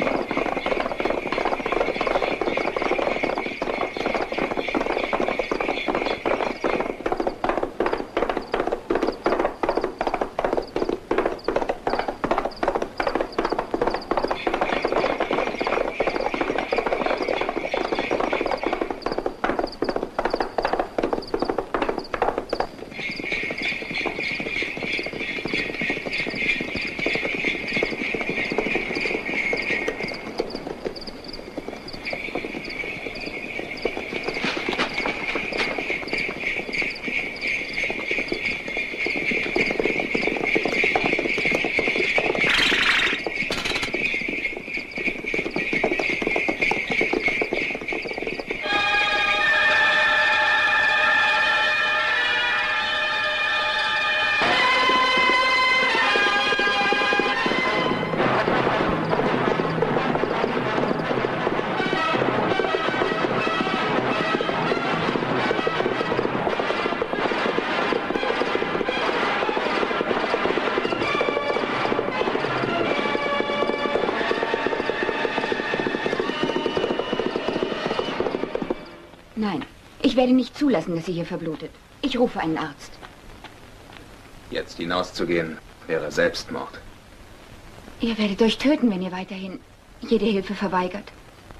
Nein, ich werde nicht zulassen, dass sie hier verblutet. Ich rufe einen Arzt. Jetzt hinauszugehen, wäre Selbstmord. Ihr werdet euch töten, wenn ihr weiterhin jede Hilfe verweigert.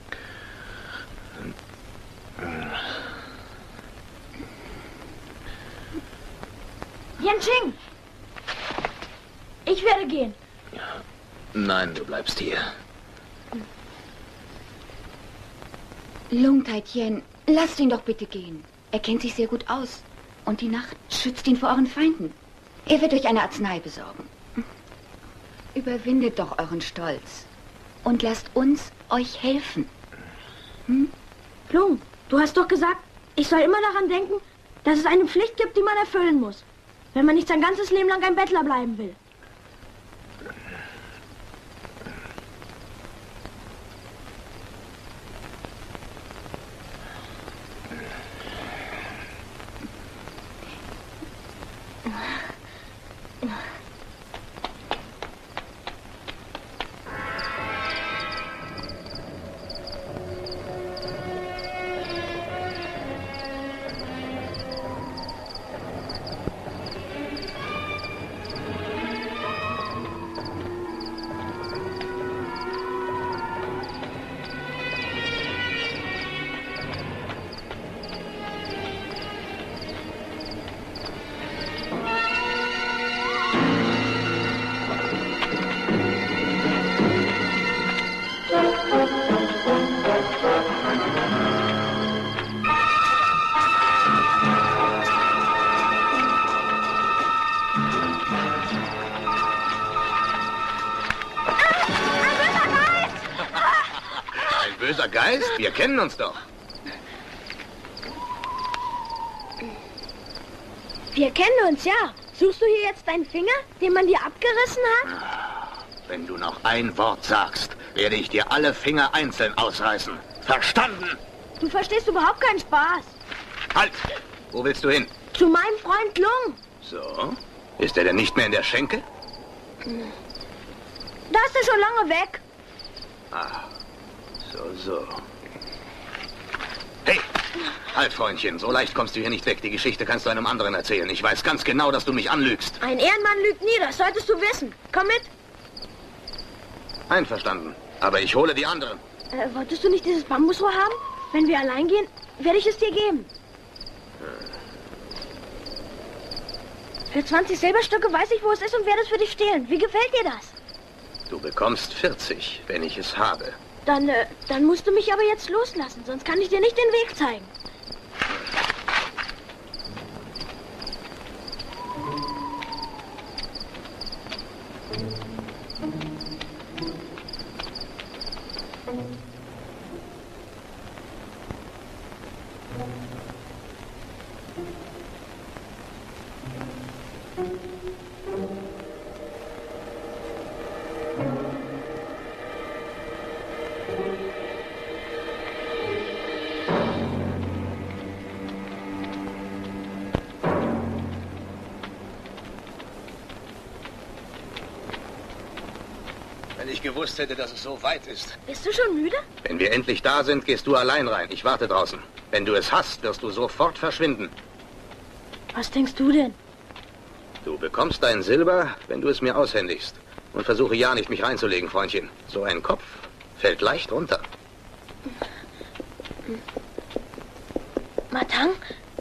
Yanqing! Ich werde gehen. Nein, du bleibst hier. Lung Tai Tien, lasst ihn doch bitte gehen. Er kennt sich sehr gut aus. Und die Nacht schützt ihn vor euren Feinden. Er wird euch eine Arznei besorgen. Überwindet doch euren Stolz. Und lasst uns euch helfen. Hm? Lung, du hast doch gesagt, ich soll immer daran denken, dass es eine Pflicht gibt, die man erfüllen muss. Wenn man nicht sein ganzes Leben lang ein Bettler bleiben will. Böser Geist? Wir kennen uns doch. Wir kennen uns, ja. Suchst du hier jetzt deinen Finger, den man dir abgerissen hat? Wenn du noch ein Wort sagst, werde ich dir alle Finger einzeln ausreißen. Verstanden? Du verstehst überhaupt keinen Spaß. Halt! Wo willst du hin? Zu meinem Freund Lung. So? Ist er denn nicht mehr in der Schenke? Da ist er schon lange weg. Ah, so, so. Hey! Halt, Freundchen, so leicht kommst du hier nicht weg. Die Geschichte kannst du einem anderen erzählen. Ich weiß ganz genau, dass du mich anlügst. Ein Ehrenmann lügt nie, das solltest du wissen. Komm mit. Einverstanden. Aber ich hole die anderen. Äh, wolltest du nicht dieses Bambusrohr haben? Wenn wir allein gehen, werde ich es dir geben. Für zwanzig Silberstücke weiß ich, wo es ist und werde es für dich stehlen. Wie gefällt dir das? Du bekommst vierzig, wenn ich es habe. Dann, äh, dann musst du mich aber jetzt loslassen, sonst kann ich dir nicht den Weg zeigen. ich gewusst hätte, dass es so weit ist. Bist du schon müde? Wenn wir endlich da sind, gehst du allein rein. Ich warte draußen. Wenn du es hast, wirst du sofort verschwinden. Was denkst du denn? Du bekommst dein Silber, wenn du es mir aushändigst. Und versuche ja nicht, mich reinzulegen, Freundchen. So ein Kopf fällt leicht runter. Matang?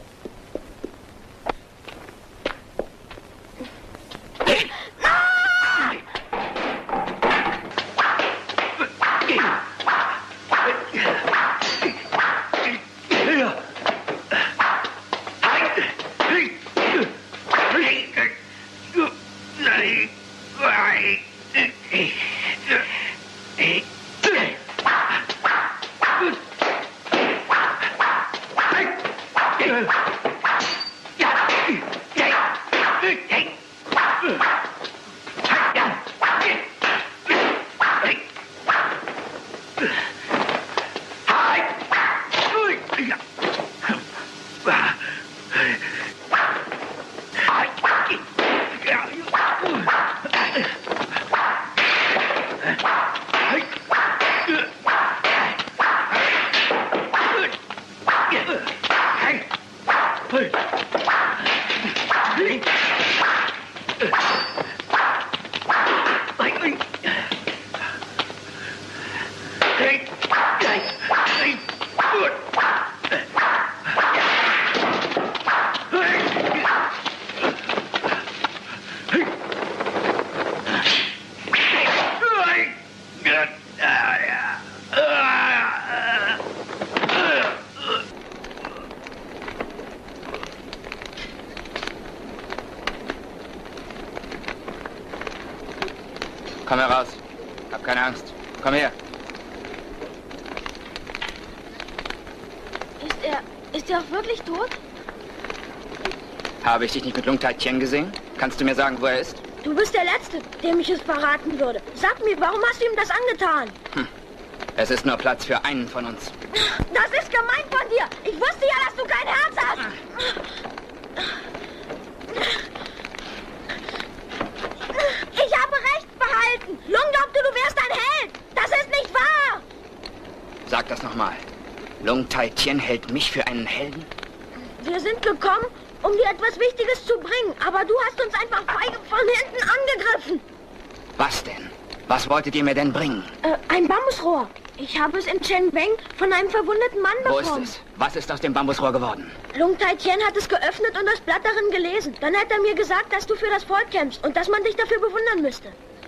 Komm heraus. Hab keine Angst. Komm her. Ist er... ist er auch wirklich tot? Habe ich dich nicht mit Lung Tai Tien gesehen? Kannst du mir sagen, wo er ist? Du bist der Letzte, dem ich es verraten würde. Sag mir, warum hast du ihm das angetan? Hm. Es ist nur Platz für einen von uns. Das ist gemein von dir. Ich wusste ja, dass du kein Herz hast. Ich habe Recht behalten. Lung glaubte, du wärst ein Held. Das ist nicht wahr. Sag das nochmal. Lung Tai Tien hält mich für einen Helden? Wir sind gekommen, um dir etwas Wichtiges zu bringen. Aber du hast uns einfach feige von hinten angegriffen. Was denn? Was wolltet ihr mir denn bringen? Äh, ein Bambusrohr. Ich habe es in Chengweng von einem verwundeten Mann bekommen. Wo ist es? Was ist aus dem Bambusrohr geworden? Lung Tai Tien hat es geöffnet und das Blatt darin gelesen. Dann hat er mir gesagt, dass du für das Volk kämpfst und dass man dich dafür bewundern müsste.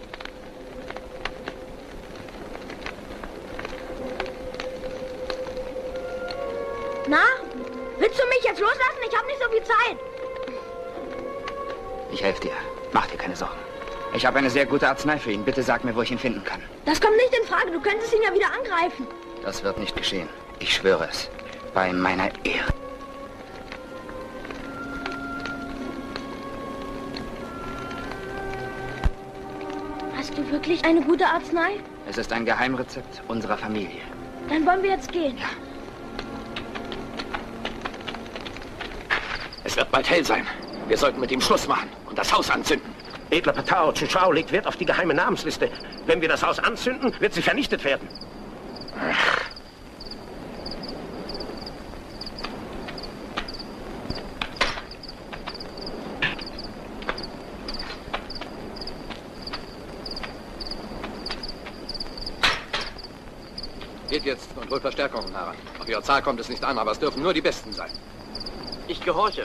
Na? Willst du mich jetzt loslassen? Ich habe nicht so viel Zeit. Ich helfe dir. Mach dir keine Sorgen. Ich habe eine sehr gute Arznei für ihn. Bitte sag mir, wo ich ihn finden kann. Das kommt nicht in Frage. Du könntest ihn ja wieder angreifen. Das wird nicht geschehen. Ich schwöre es. Bei meiner Ehre. Hast du wirklich eine gute Arznei? Es ist ein Geheimrezept unserer Familie. Dann wollen wir jetzt gehen. Ja. Es wird bald hell sein. Wir sollten mit ihm Schluss machen und das Haus anzünden. Edler Patao, Chuchao legt Wert auf die geheime Namensliste. Wenn wir das Haus anzünden, wird sie vernichtet werden. Ach. Geht jetzt und holt Verstärkungen heran. Auf ihre Zahl kommt es nicht an, aber es dürfen nur die Besten sein. Ich gehorche.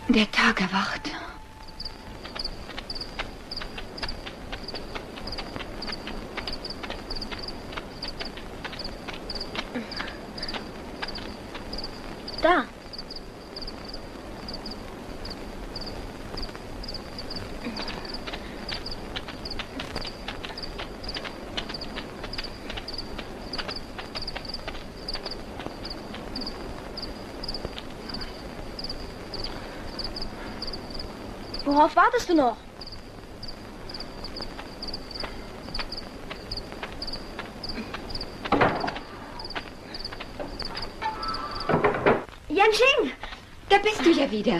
Der Tag erwacht. Da. Worauf wartest du noch? Yanqing, da bist du ja wieder.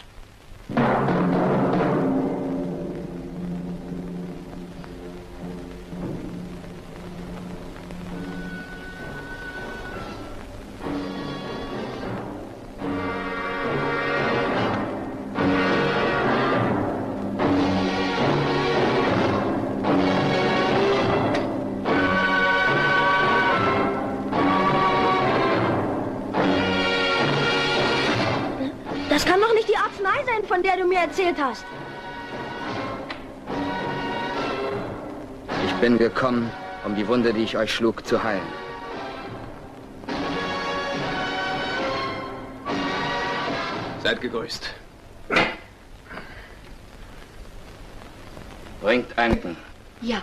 Das kann doch nicht die Arznei sein, von der du mir erzählt hast. Ich bin gekommen, um die Wunde, die ich euch schlug, zu heilen. Seid gegrüßt. Bringt einen. Ja.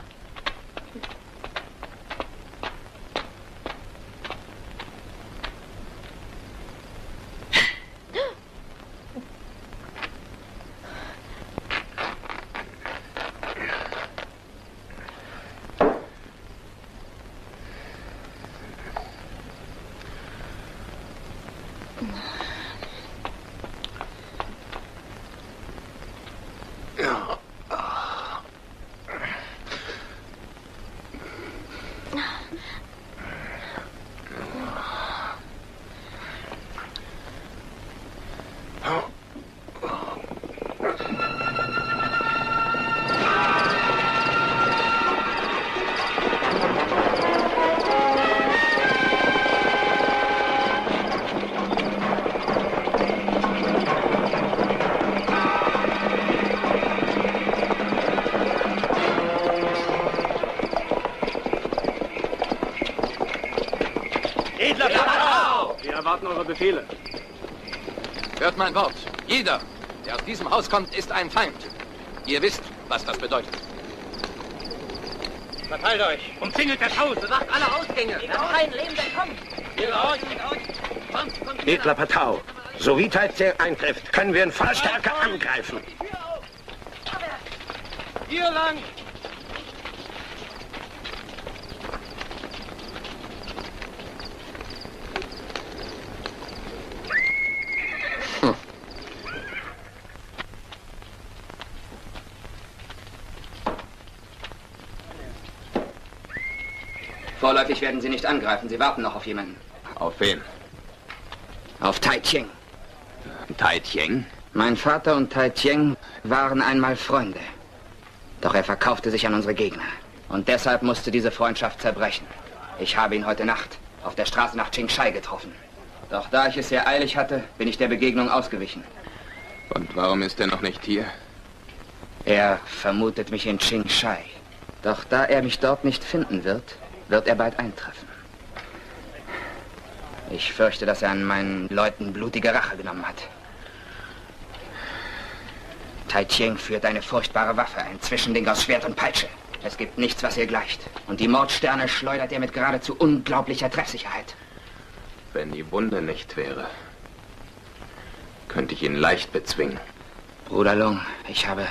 Befehle. Hört mein Wort. Jeder, der aus diesem Haus kommt, ist ein Feind. Ihr wisst, was das bedeutet. Verteilt euch. Umzingelt das Haus. Bewacht alle Ausgänge. Lasst keinen Lebenden kommen. Hier raus. Kommt, kommt. Edler Patau, so wie Taizeng eintrifft, können wir in Vollstärke angreifen. Hier lang. Vorläufig werden Sie nicht angreifen. Sie warten noch auf jemanden. Auf wen? Auf Taizeng. Taizeng? Mein Vater und Taizeng waren einmal Freunde. Doch er verkaufte sich an unsere Gegner. Und deshalb musste diese Freundschaft zerbrechen. Ich habe ihn heute Nacht auf der Straße nach Qingshai getroffen. Doch da ich es sehr eilig hatte, bin ich der Begegnung ausgewichen. Und warum ist er noch nicht hier? Er vermutet mich in Qingshai. Doch da er mich dort nicht finden wird, wird er bald eintreffen. Ich fürchte, dass er an meinen Leuten blutige Rache genommen hat. Taizeng führt eine furchtbare Waffe, ein Zwischending aus Schwert und Peitsche. Es gibt nichts, was ihr gleicht. Und die Mordsterne schleudert er mit geradezu unglaublicher Treffsicherheit. Wenn die Wunde nicht wäre, könnte ich ihn leicht bezwingen. Bruder Lung, ich habe...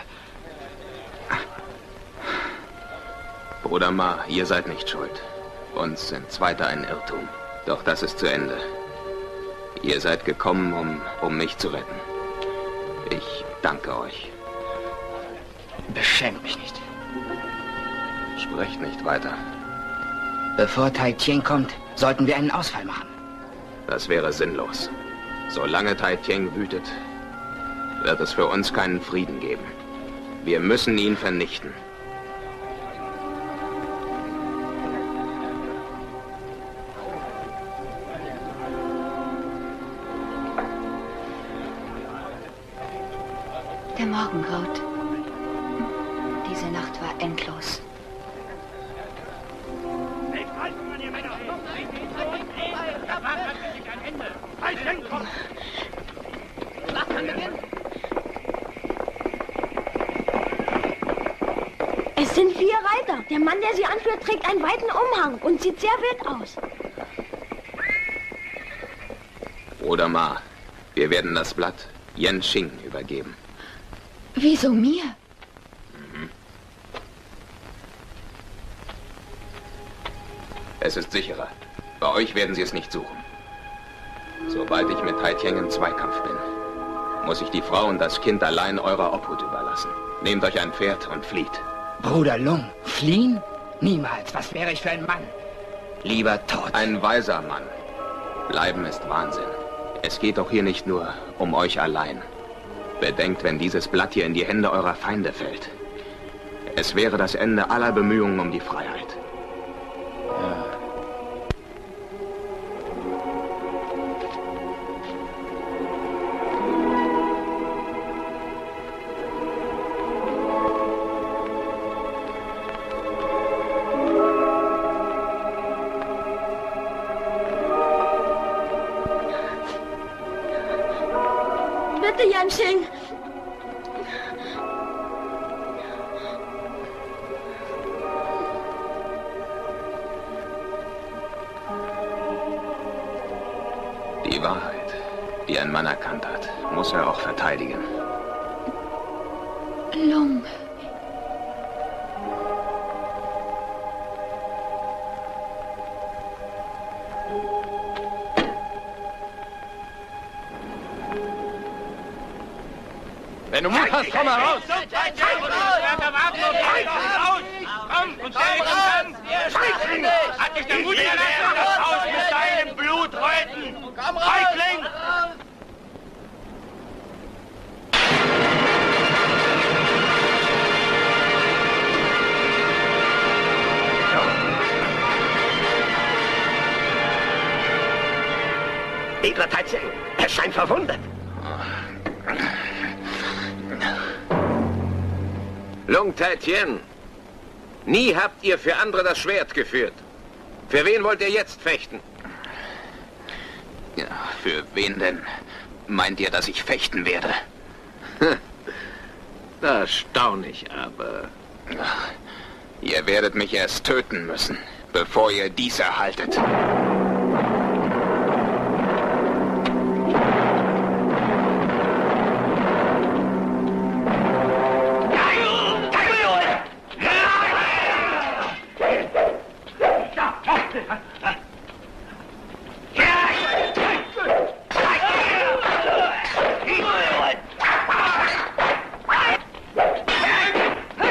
Bruder Ma, ihr seid nicht schuld. Uns sind weiter ein Irrtum. Doch das ist zu Ende. Ihr seid gekommen, um, um mich zu retten. Ich danke euch. Beschämt mich nicht. Sprecht nicht weiter. Bevor Taizeng kommt, sollten wir einen Ausfall machen. Das wäre sinnlos. Solange Taizeng wütet, wird es für uns keinen Frieden geben. Wir müssen ihn vernichten. Der Morgen graut. Diese Nacht war endlos. Es sind vier Reiter. Der Mann, der sie anführt, trägt einen weiten Umhang und sieht sehr wild aus. Bruder Ma, wir werden das Blatt Yen Xing übergeben. Wieso mir? Mhm. Es ist sicherer. Bei euch werden sie es nicht suchen. Sobald ich mit Tai Tieng im Zweikampf bin, muss ich die Frau und das Kind allein eurer Obhut überlassen. Nehmt euch ein Pferd und flieht. Bruder Lung, fliehen? Niemals. Was wäre ich für ein Mann? Lieber tot. Ein weiser Mann. Bleiben ist Wahnsinn. Es geht doch hier nicht nur um euch allein. Bedenkt, wenn dieses Blatt hier in die Hände eurer Feinde fällt. Es wäre das Ende aller Bemühungen um die Freiheit. Ja. Bitte, Yen Xing. Die Wahrheit, die ein Mann erkannt hat, muss er auch verteidigen. Lung. Wenn du Mut hast, komm heraus! Komm und stell dich an! Hat dich der Mut gelassen, das Haus mit deinem Blut reuten! Feigling! Edler Tai Tieng, er scheint verwundet. Lung Tai Tieng, nie habt ihr für andere das Schwert geführt. Für wen wollt ihr jetzt fechten? Ja, für wen denn meint ihr, dass ich fechten werde? Da staun ich aber. Ihr werdet mich erst töten müssen, bevor ihr dies erhaltet.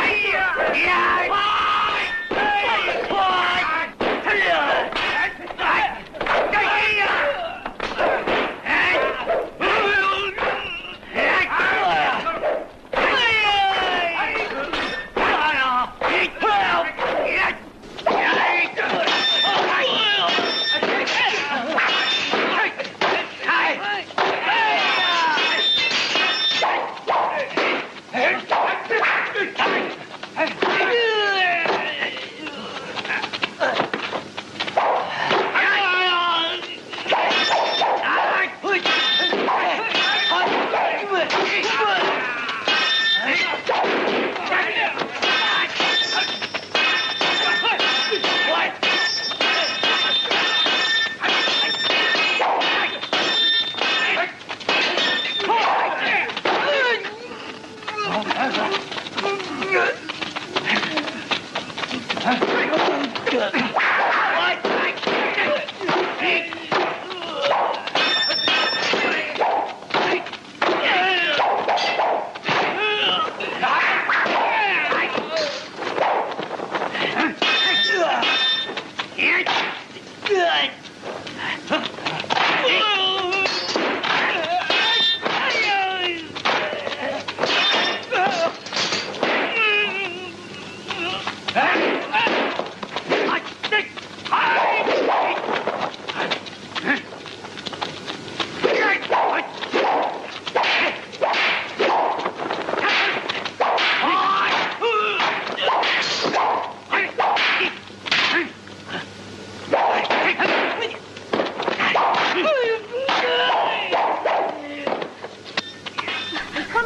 Ja!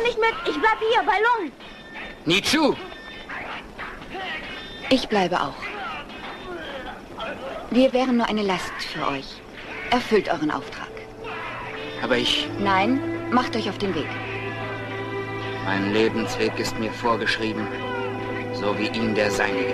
nicht mit. Ich bleib hier bei Lung. Nichu! Ich bleibe auch. Wir wären nur eine Last für euch. Erfüllt euren Auftrag. Aber ich... Nein, macht euch auf den Weg. Mein Lebensweg ist mir vorgeschrieben, so wie ihm der seinige.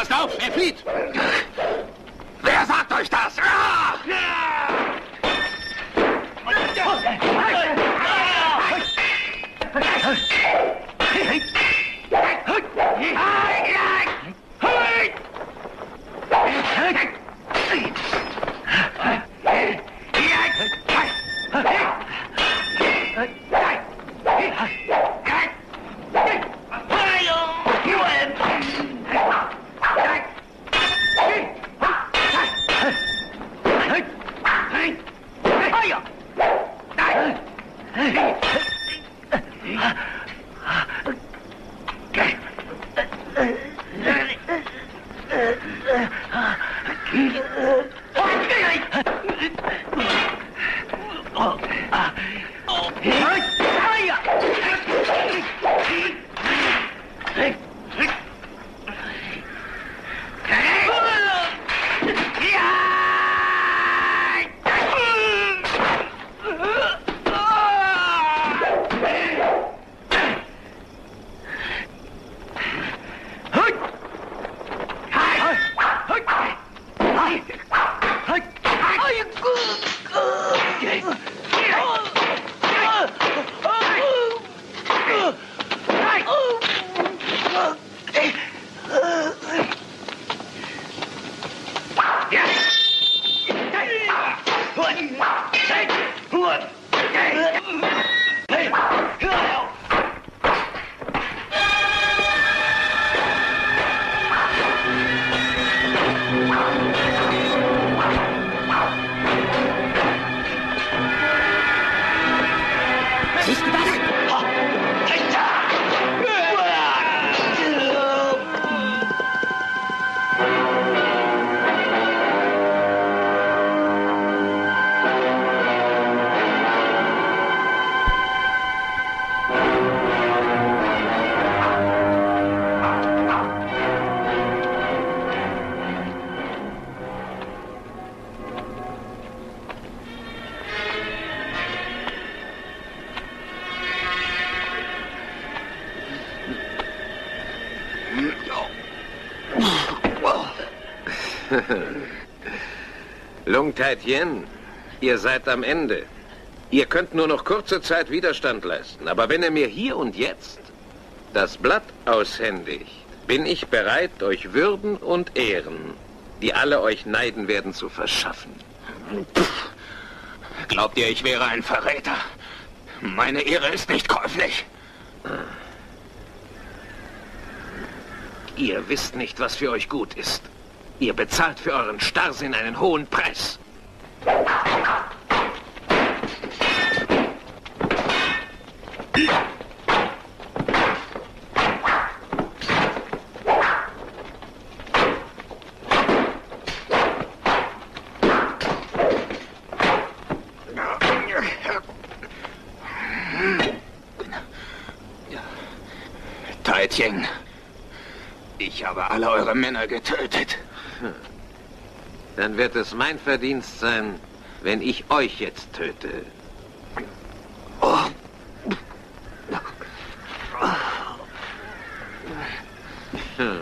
Passt auf, er flieht! Wer sagt euch das? Ah! Lung Tai-Tien, ihr seid am Ende. Ihr könnt nur noch kurze Zeit Widerstand leisten, aber wenn ihr mir hier und jetzt das Blatt aushändigt, bin ich bereit, euch Würden und Ehren, die alle euch neiden werden, zu verschaffen. Pff. Glaubt ihr, ich wäre ein Verräter? Meine Ehre ist nicht käuflich. Ihr wisst nicht, was für euch gut ist. Ihr bezahlt für euren Starrsinn einen hohen Preis. Tai-Tien, ich habe alle eure Männer getötet. Dann wird es mein Verdienst sein, wenn ich euch jetzt töte. Oh. Hm.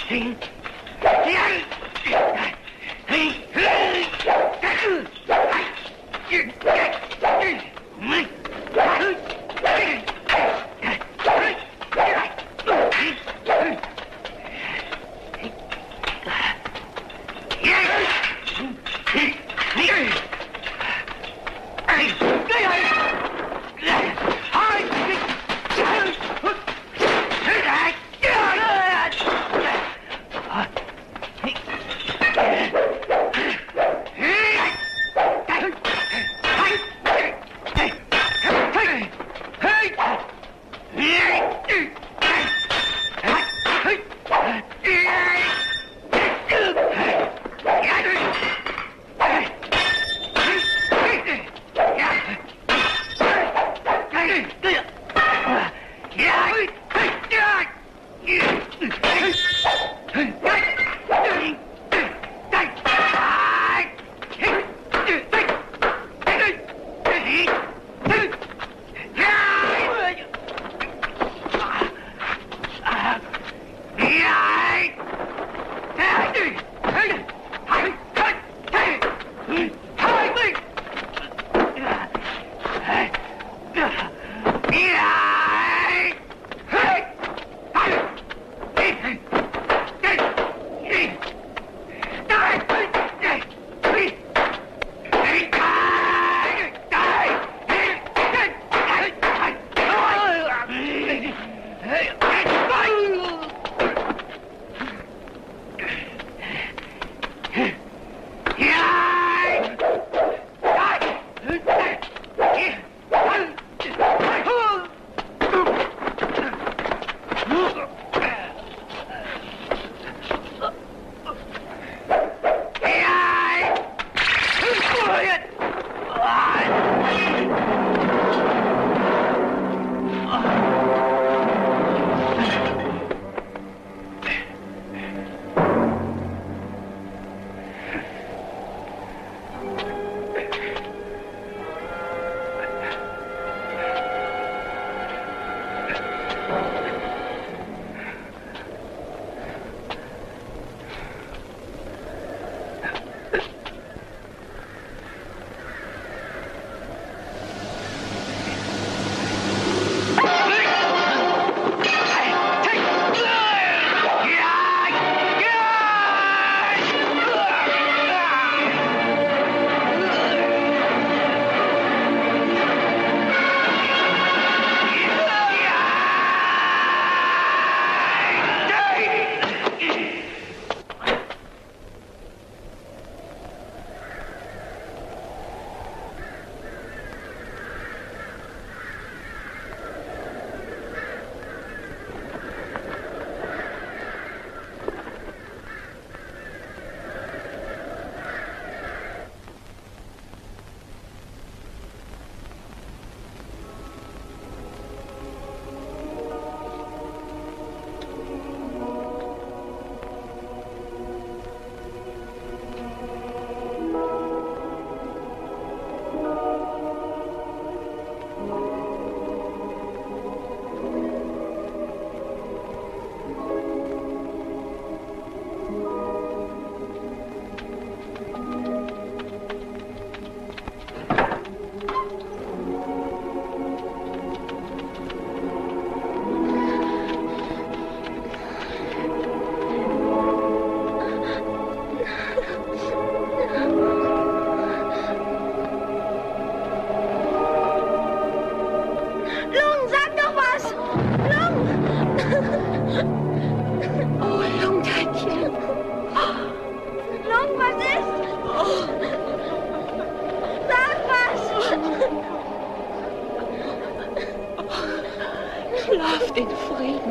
Schlaft in Frieden.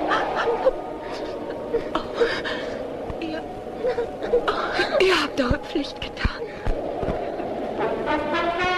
Ihr, ihr habt eure Pflicht getan.